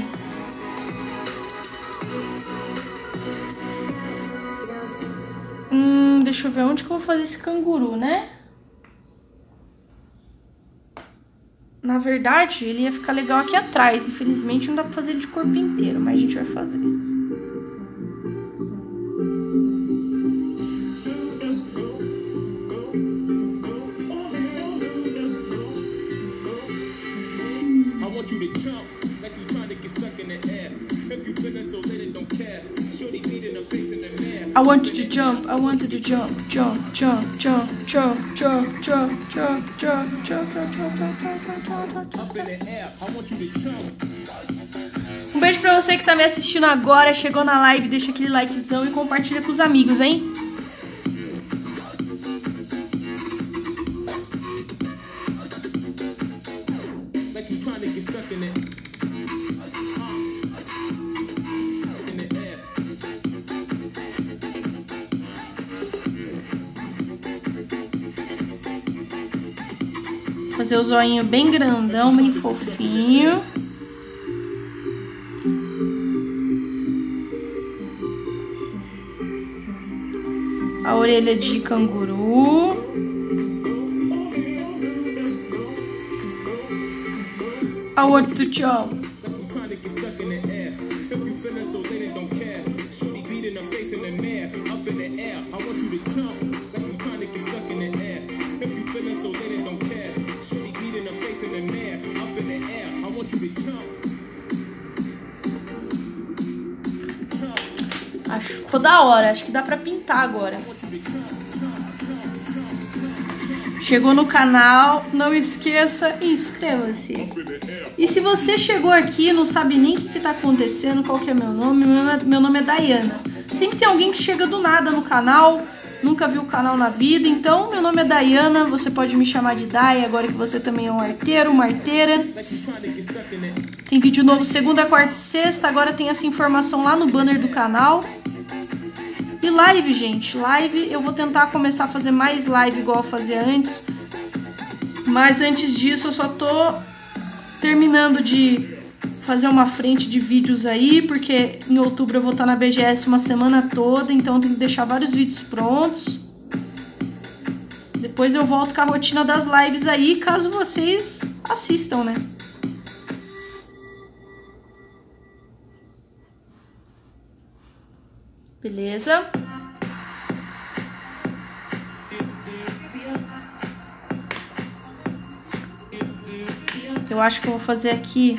Deixa eu ver onde que eu vou fazer esse canguru, né? Na verdade, ele ia ficar legal aqui atrás. Infelizmente, não dá pra fazer ele de corpo inteiro, mas a gente vai fazer. I want you to jump, I want you to jump, jump, jump, jump, jump, jump, jump, jump, jump, jump, Um beijo pra você que tá me assistindo agora, chegou na live, deixa aquele likezão e compartilha com os amigos, hein? Fazer o zoinho bem grandão, bem fofinho. A orelha de canguru. I want to jump. Acho que ficou da hora, acho que dá pra pintar agora. Chegou no canal, não esqueça, inscreva-se. E se você chegou aqui e não sabe nem o que tá acontecendo, qual que é meu nome é Dayana. Sempre tem alguém que chega do nada no canal, nunca viu o canal na vida, então meu nome é Dayana, você pode me chamar de Day, agora que você também é um arteiro, uma arteira. Tem vídeo novo segunda, quarta e sexta, agora tem essa informação lá no banner do canal. E live, gente, live, eu vou tentar começar a fazer mais live igual eu fazia antes. Mas antes disso eu só tô terminando de fazer uma frente de vídeos aí, porque em outubro eu vou estar na BGS uma semana toda, então eu tenho que deixar vários vídeos prontos. Depois eu volto com a rotina das lives aí, caso vocês assistam, né? Beleza. Eu acho que eu vou fazer aqui.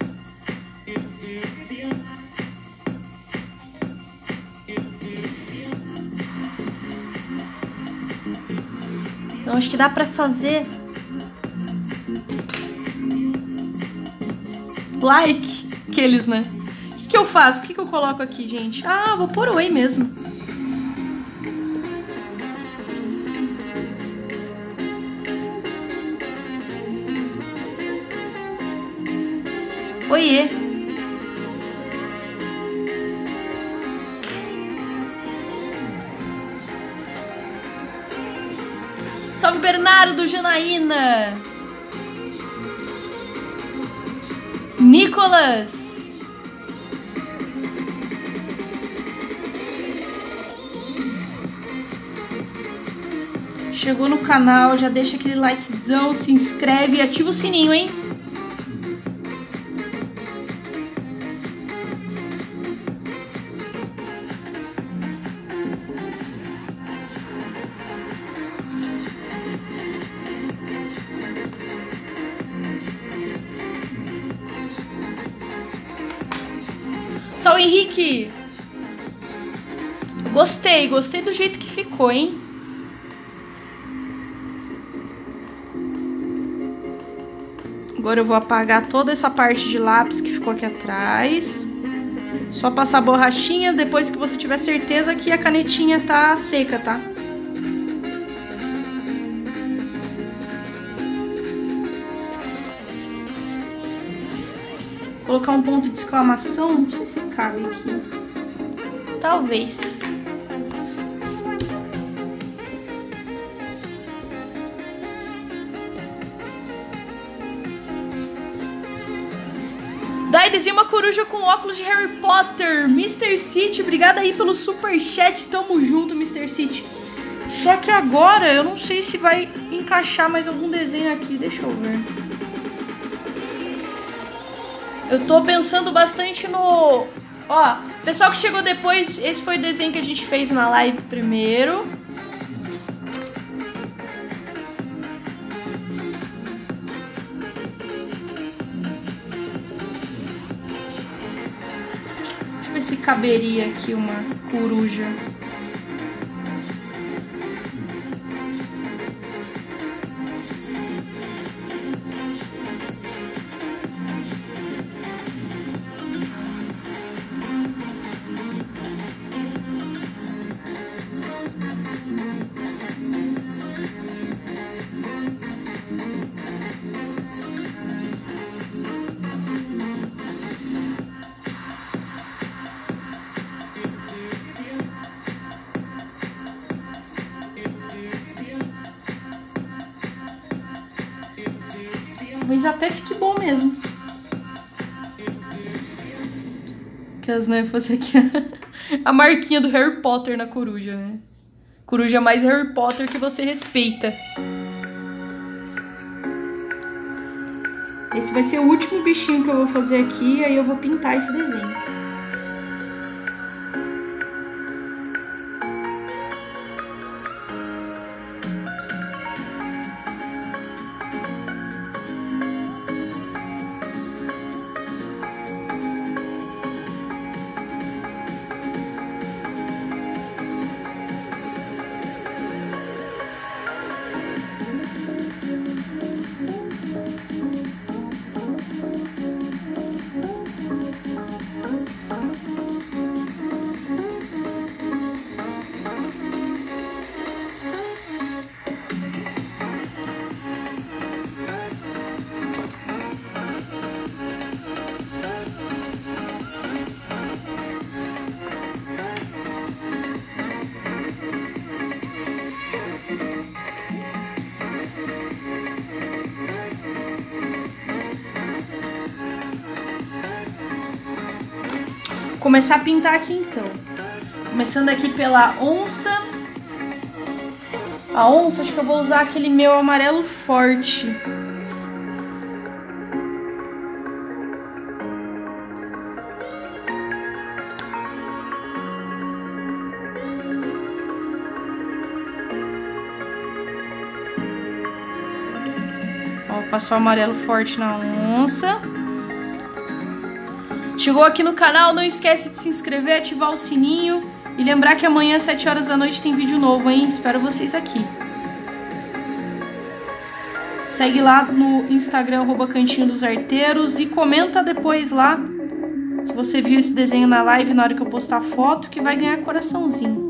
Então acho que dá pra fazer like aqueles, né? O que eu faço? O que eu coloco aqui, gente? Ah, vou pôr oi mesmo. Oiê. Salve Bernardo, Janaína. Nicolas. Chegou no canal, já deixa aquele likezão, se inscreve e ativa o sininho, hein? Salve, Henrique! Gostei do jeito que ficou, hein? Agora eu vou apagar toda essa parte de lápis que ficou aqui atrás. Só passar a borrachinha depois que você tiver certeza que a canetinha tá seca, tá? Vou colocar um ponto de exclamação, não sei se cabe aqui. Talvez. Daí desenha uma coruja com óculos de Harry Potter. Mr. City, obrigada aí pelo superchat. Tamo junto, Mr. City. Só que agora eu não sei se vai encaixar mais algum desenho aqui. Deixa eu ver. Eu tô pensando bastante no... Ó, pessoal que chegou depois, esse foi o desenho que a gente fez na live primeiro. Deixa eu ver se caberia aqui uma coruja. Talvez até fique bom mesmo. Aquelas, né, fazer aqui a marquinha do Harry Potter na coruja, né? Coruja mais Harry Potter que você respeita. Esse vai ser o último bichinho que eu vou fazer aqui, aí eu vou pintar esse desenho. Começar a pintar aqui então. Começando aqui pela onça. A onça, acho que eu vou usar aquele meu amarelo forte. passar o amarelo forte na onça. Chegou aqui no canal, não esquece de se inscrever, ativar o sininho. E lembrar que amanhã, às 7 horas da noite, tem vídeo novo, hein? Espero vocês aqui. Segue lá no Instagram, @Cantinho dos Arteiros. E comenta depois lá que você viu esse desenho na live na hora que eu postar a foto, que vai ganhar coraçãozinho.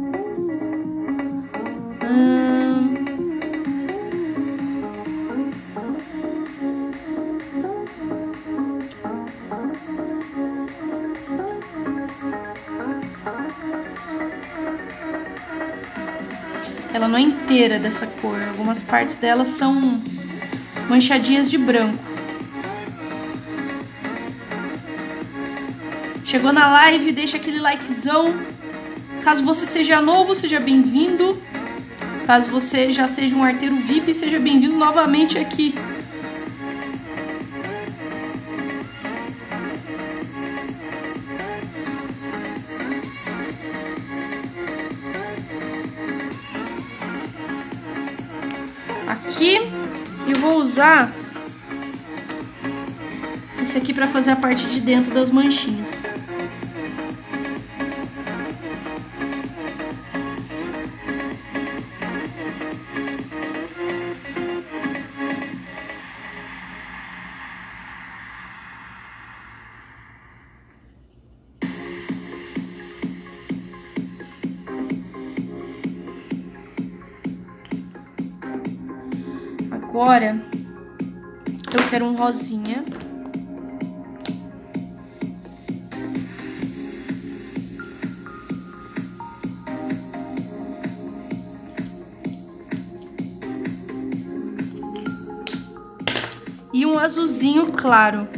Ela não é inteira dessa cor. Algumas partes dela são manchadinhas de branco. Chegou na live, deixa aquele likezão. Caso você seja novo, seja bem-vindo. Caso você já seja um arteiro VIP, seja bem-vindo novamente aqui. Aqui eu vou usar esse aqui para fazer a parte de dentro das manchinhas. Agora, eu quero um rosinha. E um azulzinho claro.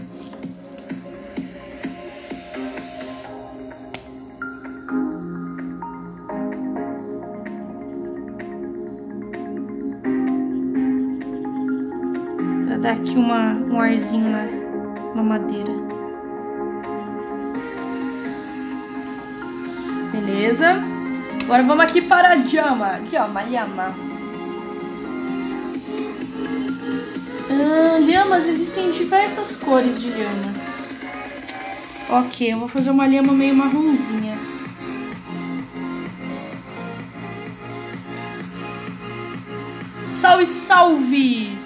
Dar aqui um arzinho na madeira. Beleza? Agora vamos aqui para a llama. Lhamas, existem diversas cores de lhamas. Ok, eu vou fazer uma lhama meio marronzinha. Salve, salve!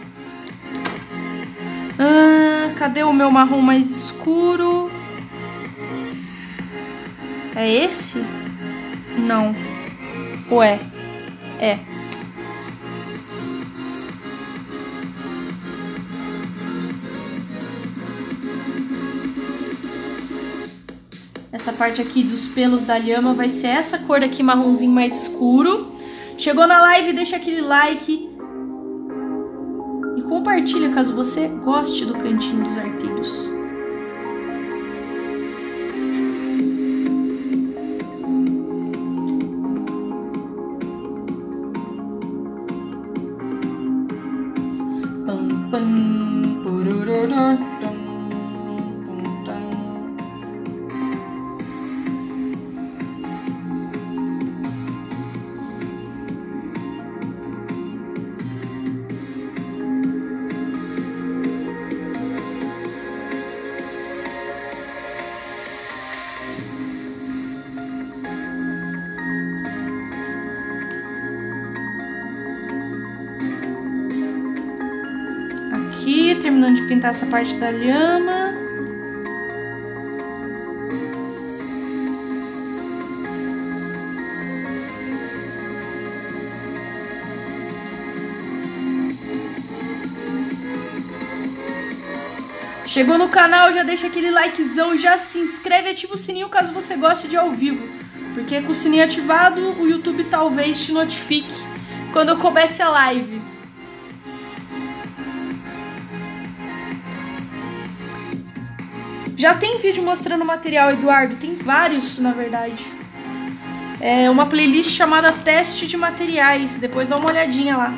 Cadê o meu marrom mais escuro? É esse? Não. Ou é? É. Essa parte aqui dos pelos da lhama vai ser essa cor aqui, marronzinho mais escuro. Chegou na live, deixa aquele like. Compartilha caso você goste do Cantinho dos Arteiros. Terminando de pintar essa parte da lhama. Chegou no canal, já deixa aquele likezão, já se inscreve e ativa o sininho caso você goste de ao vivo. Porque com o sininho ativado, o YouTube talvez te notifique quando eu comece a live. Já tem vídeo mostrando o material, Eduardo. Tem vários, na verdade. É uma playlist chamada Teste de Materiais. Depois dá uma olhadinha lá.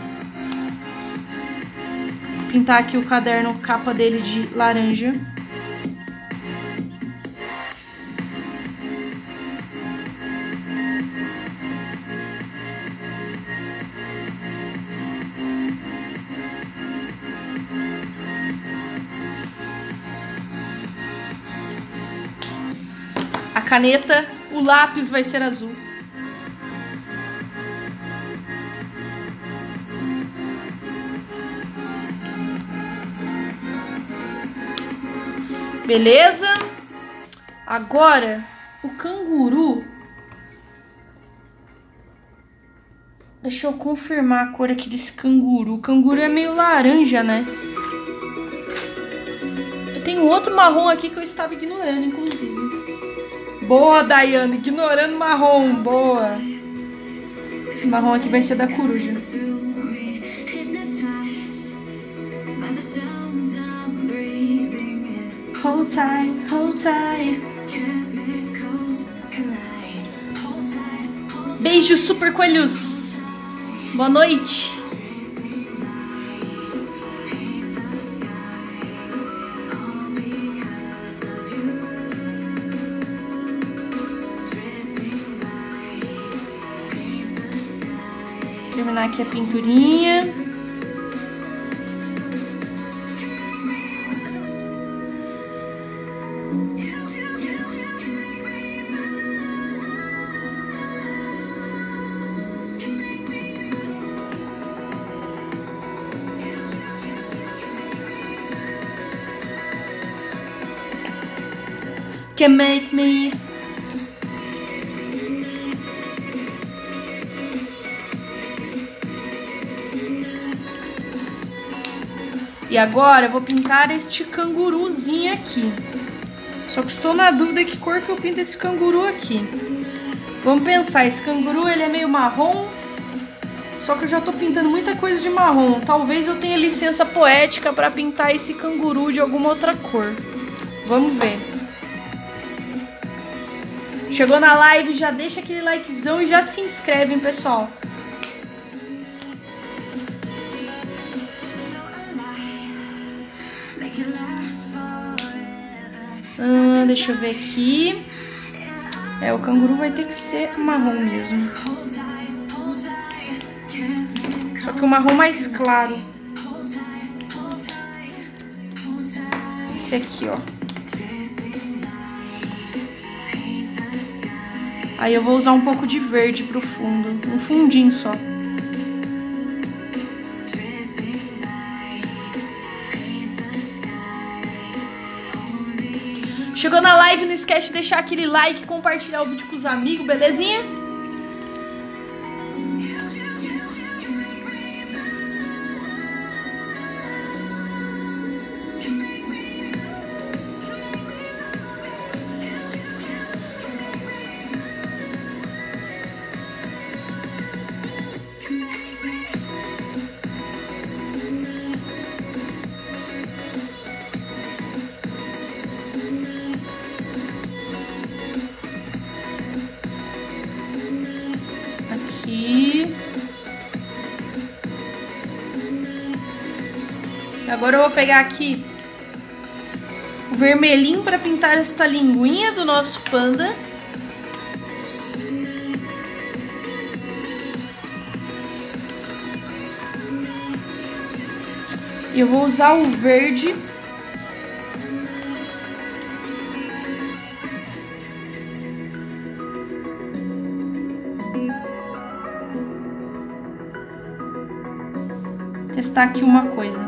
Vou pintar aqui o caderno, capa dele de laranja. caneta, o lápis vai ser azul. Beleza? Agora, o canguru. Deixa eu confirmar a cor aqui desse canguru. O canguru é meio laranja, né? Eu tenho outro marrom aqui que eu estava ignorando, inclusive. Boa, Daiane. Ignorando marrom. Boa. Esse marrom aqui vai ser da coruja. Hold tight, hold tight. Beijos, super coelhos. Boa noite. Terminar aqui a pinturinha. Can make me. E agora eu vou pintar este canguruzinho aqui. Só que estou na dúvida que cor que eu pinto esse canguru aqui. Vamos pensar, esse canguru ele é meio marrom. Só que eu já tô pintando muita coisa de marrom. Talvez eu tenha licença poética para pintar esse canguru de alguma outra cor. Vamos ver. Chegou na live, já deixa aquele likezão e já se inscreve, hein, pessoal. Deixa eu ver aqui. O canguru vai ter que ser marrom mesmo. Só que o marrom mais claro. Esse aqui, ó. Aí eu vou usar um pouco de verde pro fundo. Um fundinho só. Chegou na live, não esquece de deixar aquele like e compartilhar o vídeo com os amigos, belezinha? Agora eu vou pegar aqui o vermelhinho para pintar esta linguinha do nosso panda. E eu vou usar o verde testar aqui uma coisa.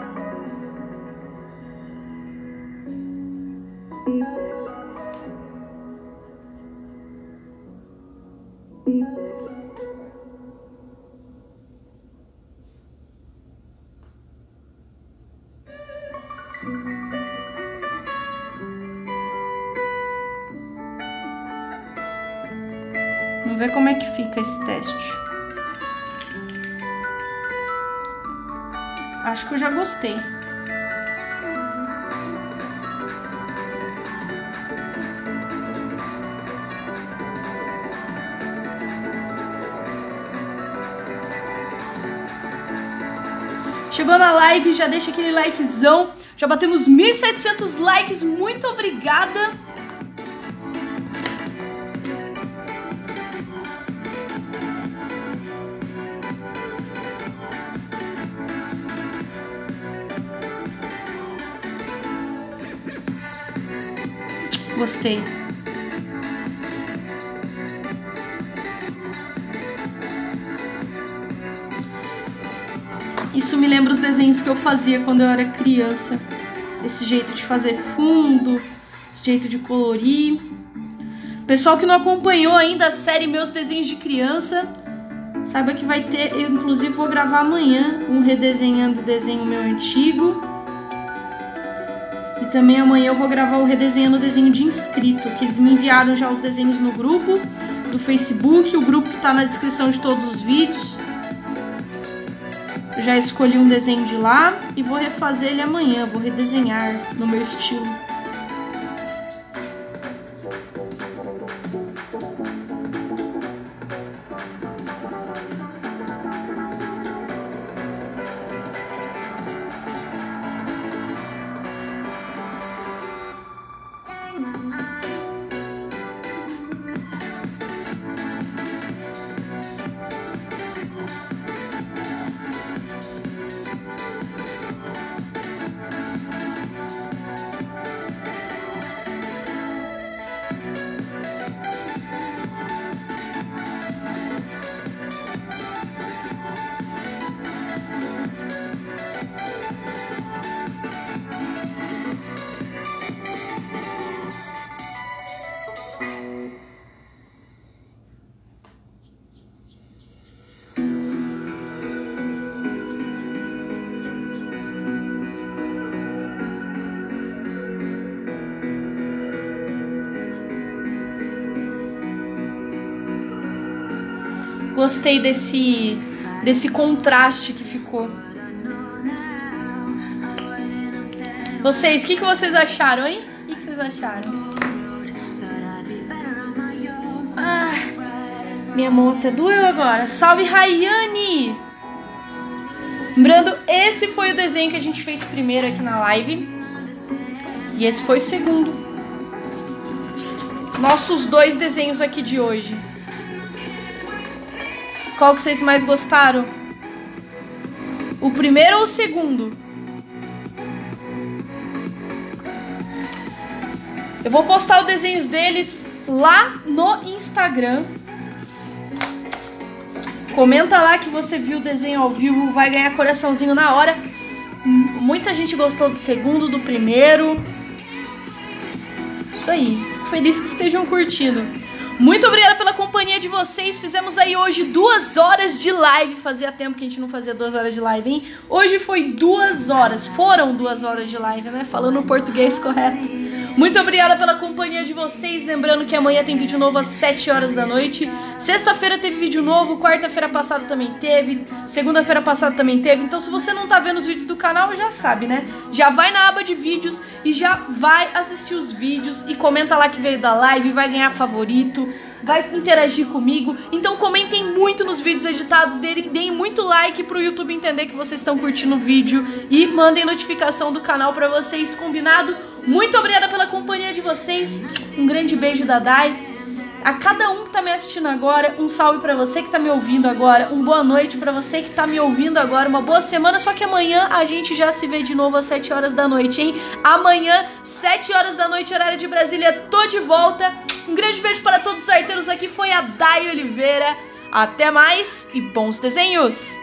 Vamos ver como é que fica esse teste. Acho que eu já gostei. Chegou na live, já deixa aquele likezão. Já batemos 1.700 likes, muito obrigada. Gostei. desenhos que eu fazia quando eu era criança. Esse jeito de fazer fundo, esse jeito de colorir. Pessoal que não acompanhou ainda a série Meus Desenhos de Criança, saiba que vai ter, eu inclusive vou gravar amanhã um redesenhando o desenho meu antigo. E também amanhã eu vou gravar o redesenhando o desenho de inscrito, que eles me enviaram já os desenhos no grupo do Facebook, o grupo que tá na descrição de todos os vídeos. Eu já escolhi um desenho de lá e vou refazer ele amanhã, vou redesenhar no meu estilo. Gostei desse contraste que ficou. Vocês, o que vocês acharam, hein? O que vocês acharam? Ah, minha mão até doeu agora. Salve, Rayane! Lembrando, esse foi o desenho que a gente fez primeiro aqui na live. E esse foi o segundo. Nossos 2 desenhos aqui de hoje. Qual que vocês mais gostaram? O primeiro ou o segundo? Eu vou postar os desenhos deles lá no Instagram. Comenta lá que você viu o desenho ao vivo, vai ganhar coraçãozinho na hora. Muita gente gostou do segundo, do primeiro. Isso aí. Fico feliz que estejam curtindo. Muito obrigada pela companhia de vocês. Fizemos aí hoje 2 horas de live. Fazia tempo que a gente não fazia 2 horas de live, hein? Hoje foi 2 horas. Foram 2 horas de live, né? Falando o português correto. Muito obrigada pela companhia de vocês. Lembrando que amanhã tem vídeo novo às 7 horas da noite. Sexta-feira teve vídeo novo. Quarta-feira passada também teve. Segunda-feira passada também teve. Então se você não tá vendo os vídeos do canal, já sabe, né? Já vai na aba de vídeos e já vai assistir os vídeos. E comenta lá que veio da live. Vai ganhar favorito. Vai interagir comigo. Então comentem muito nos vídeos editados dele. Deem muito like pro YouTube entender que vocês estão curtindo o vídeo. E mandem notificação do canal pra vocês, combinado? Muito obrigada pela companhia de vocês. Um grande beijo da Dai. A cada um que tá me assistindo agora, um salve pra você que tá me ouvindo agora. Uma boa noite pra você que tá me ouvindo agora. Uma boa semana, só que amanhã a gente já se vê de novo às 7 horas da noite, hein? Amanhã, 7 horas da noite, horário de Brasília, tô de volta. Um grande beijo para todos os arteiros aqui. Foi a Dai Oliveira. Até mais e bons desenhos!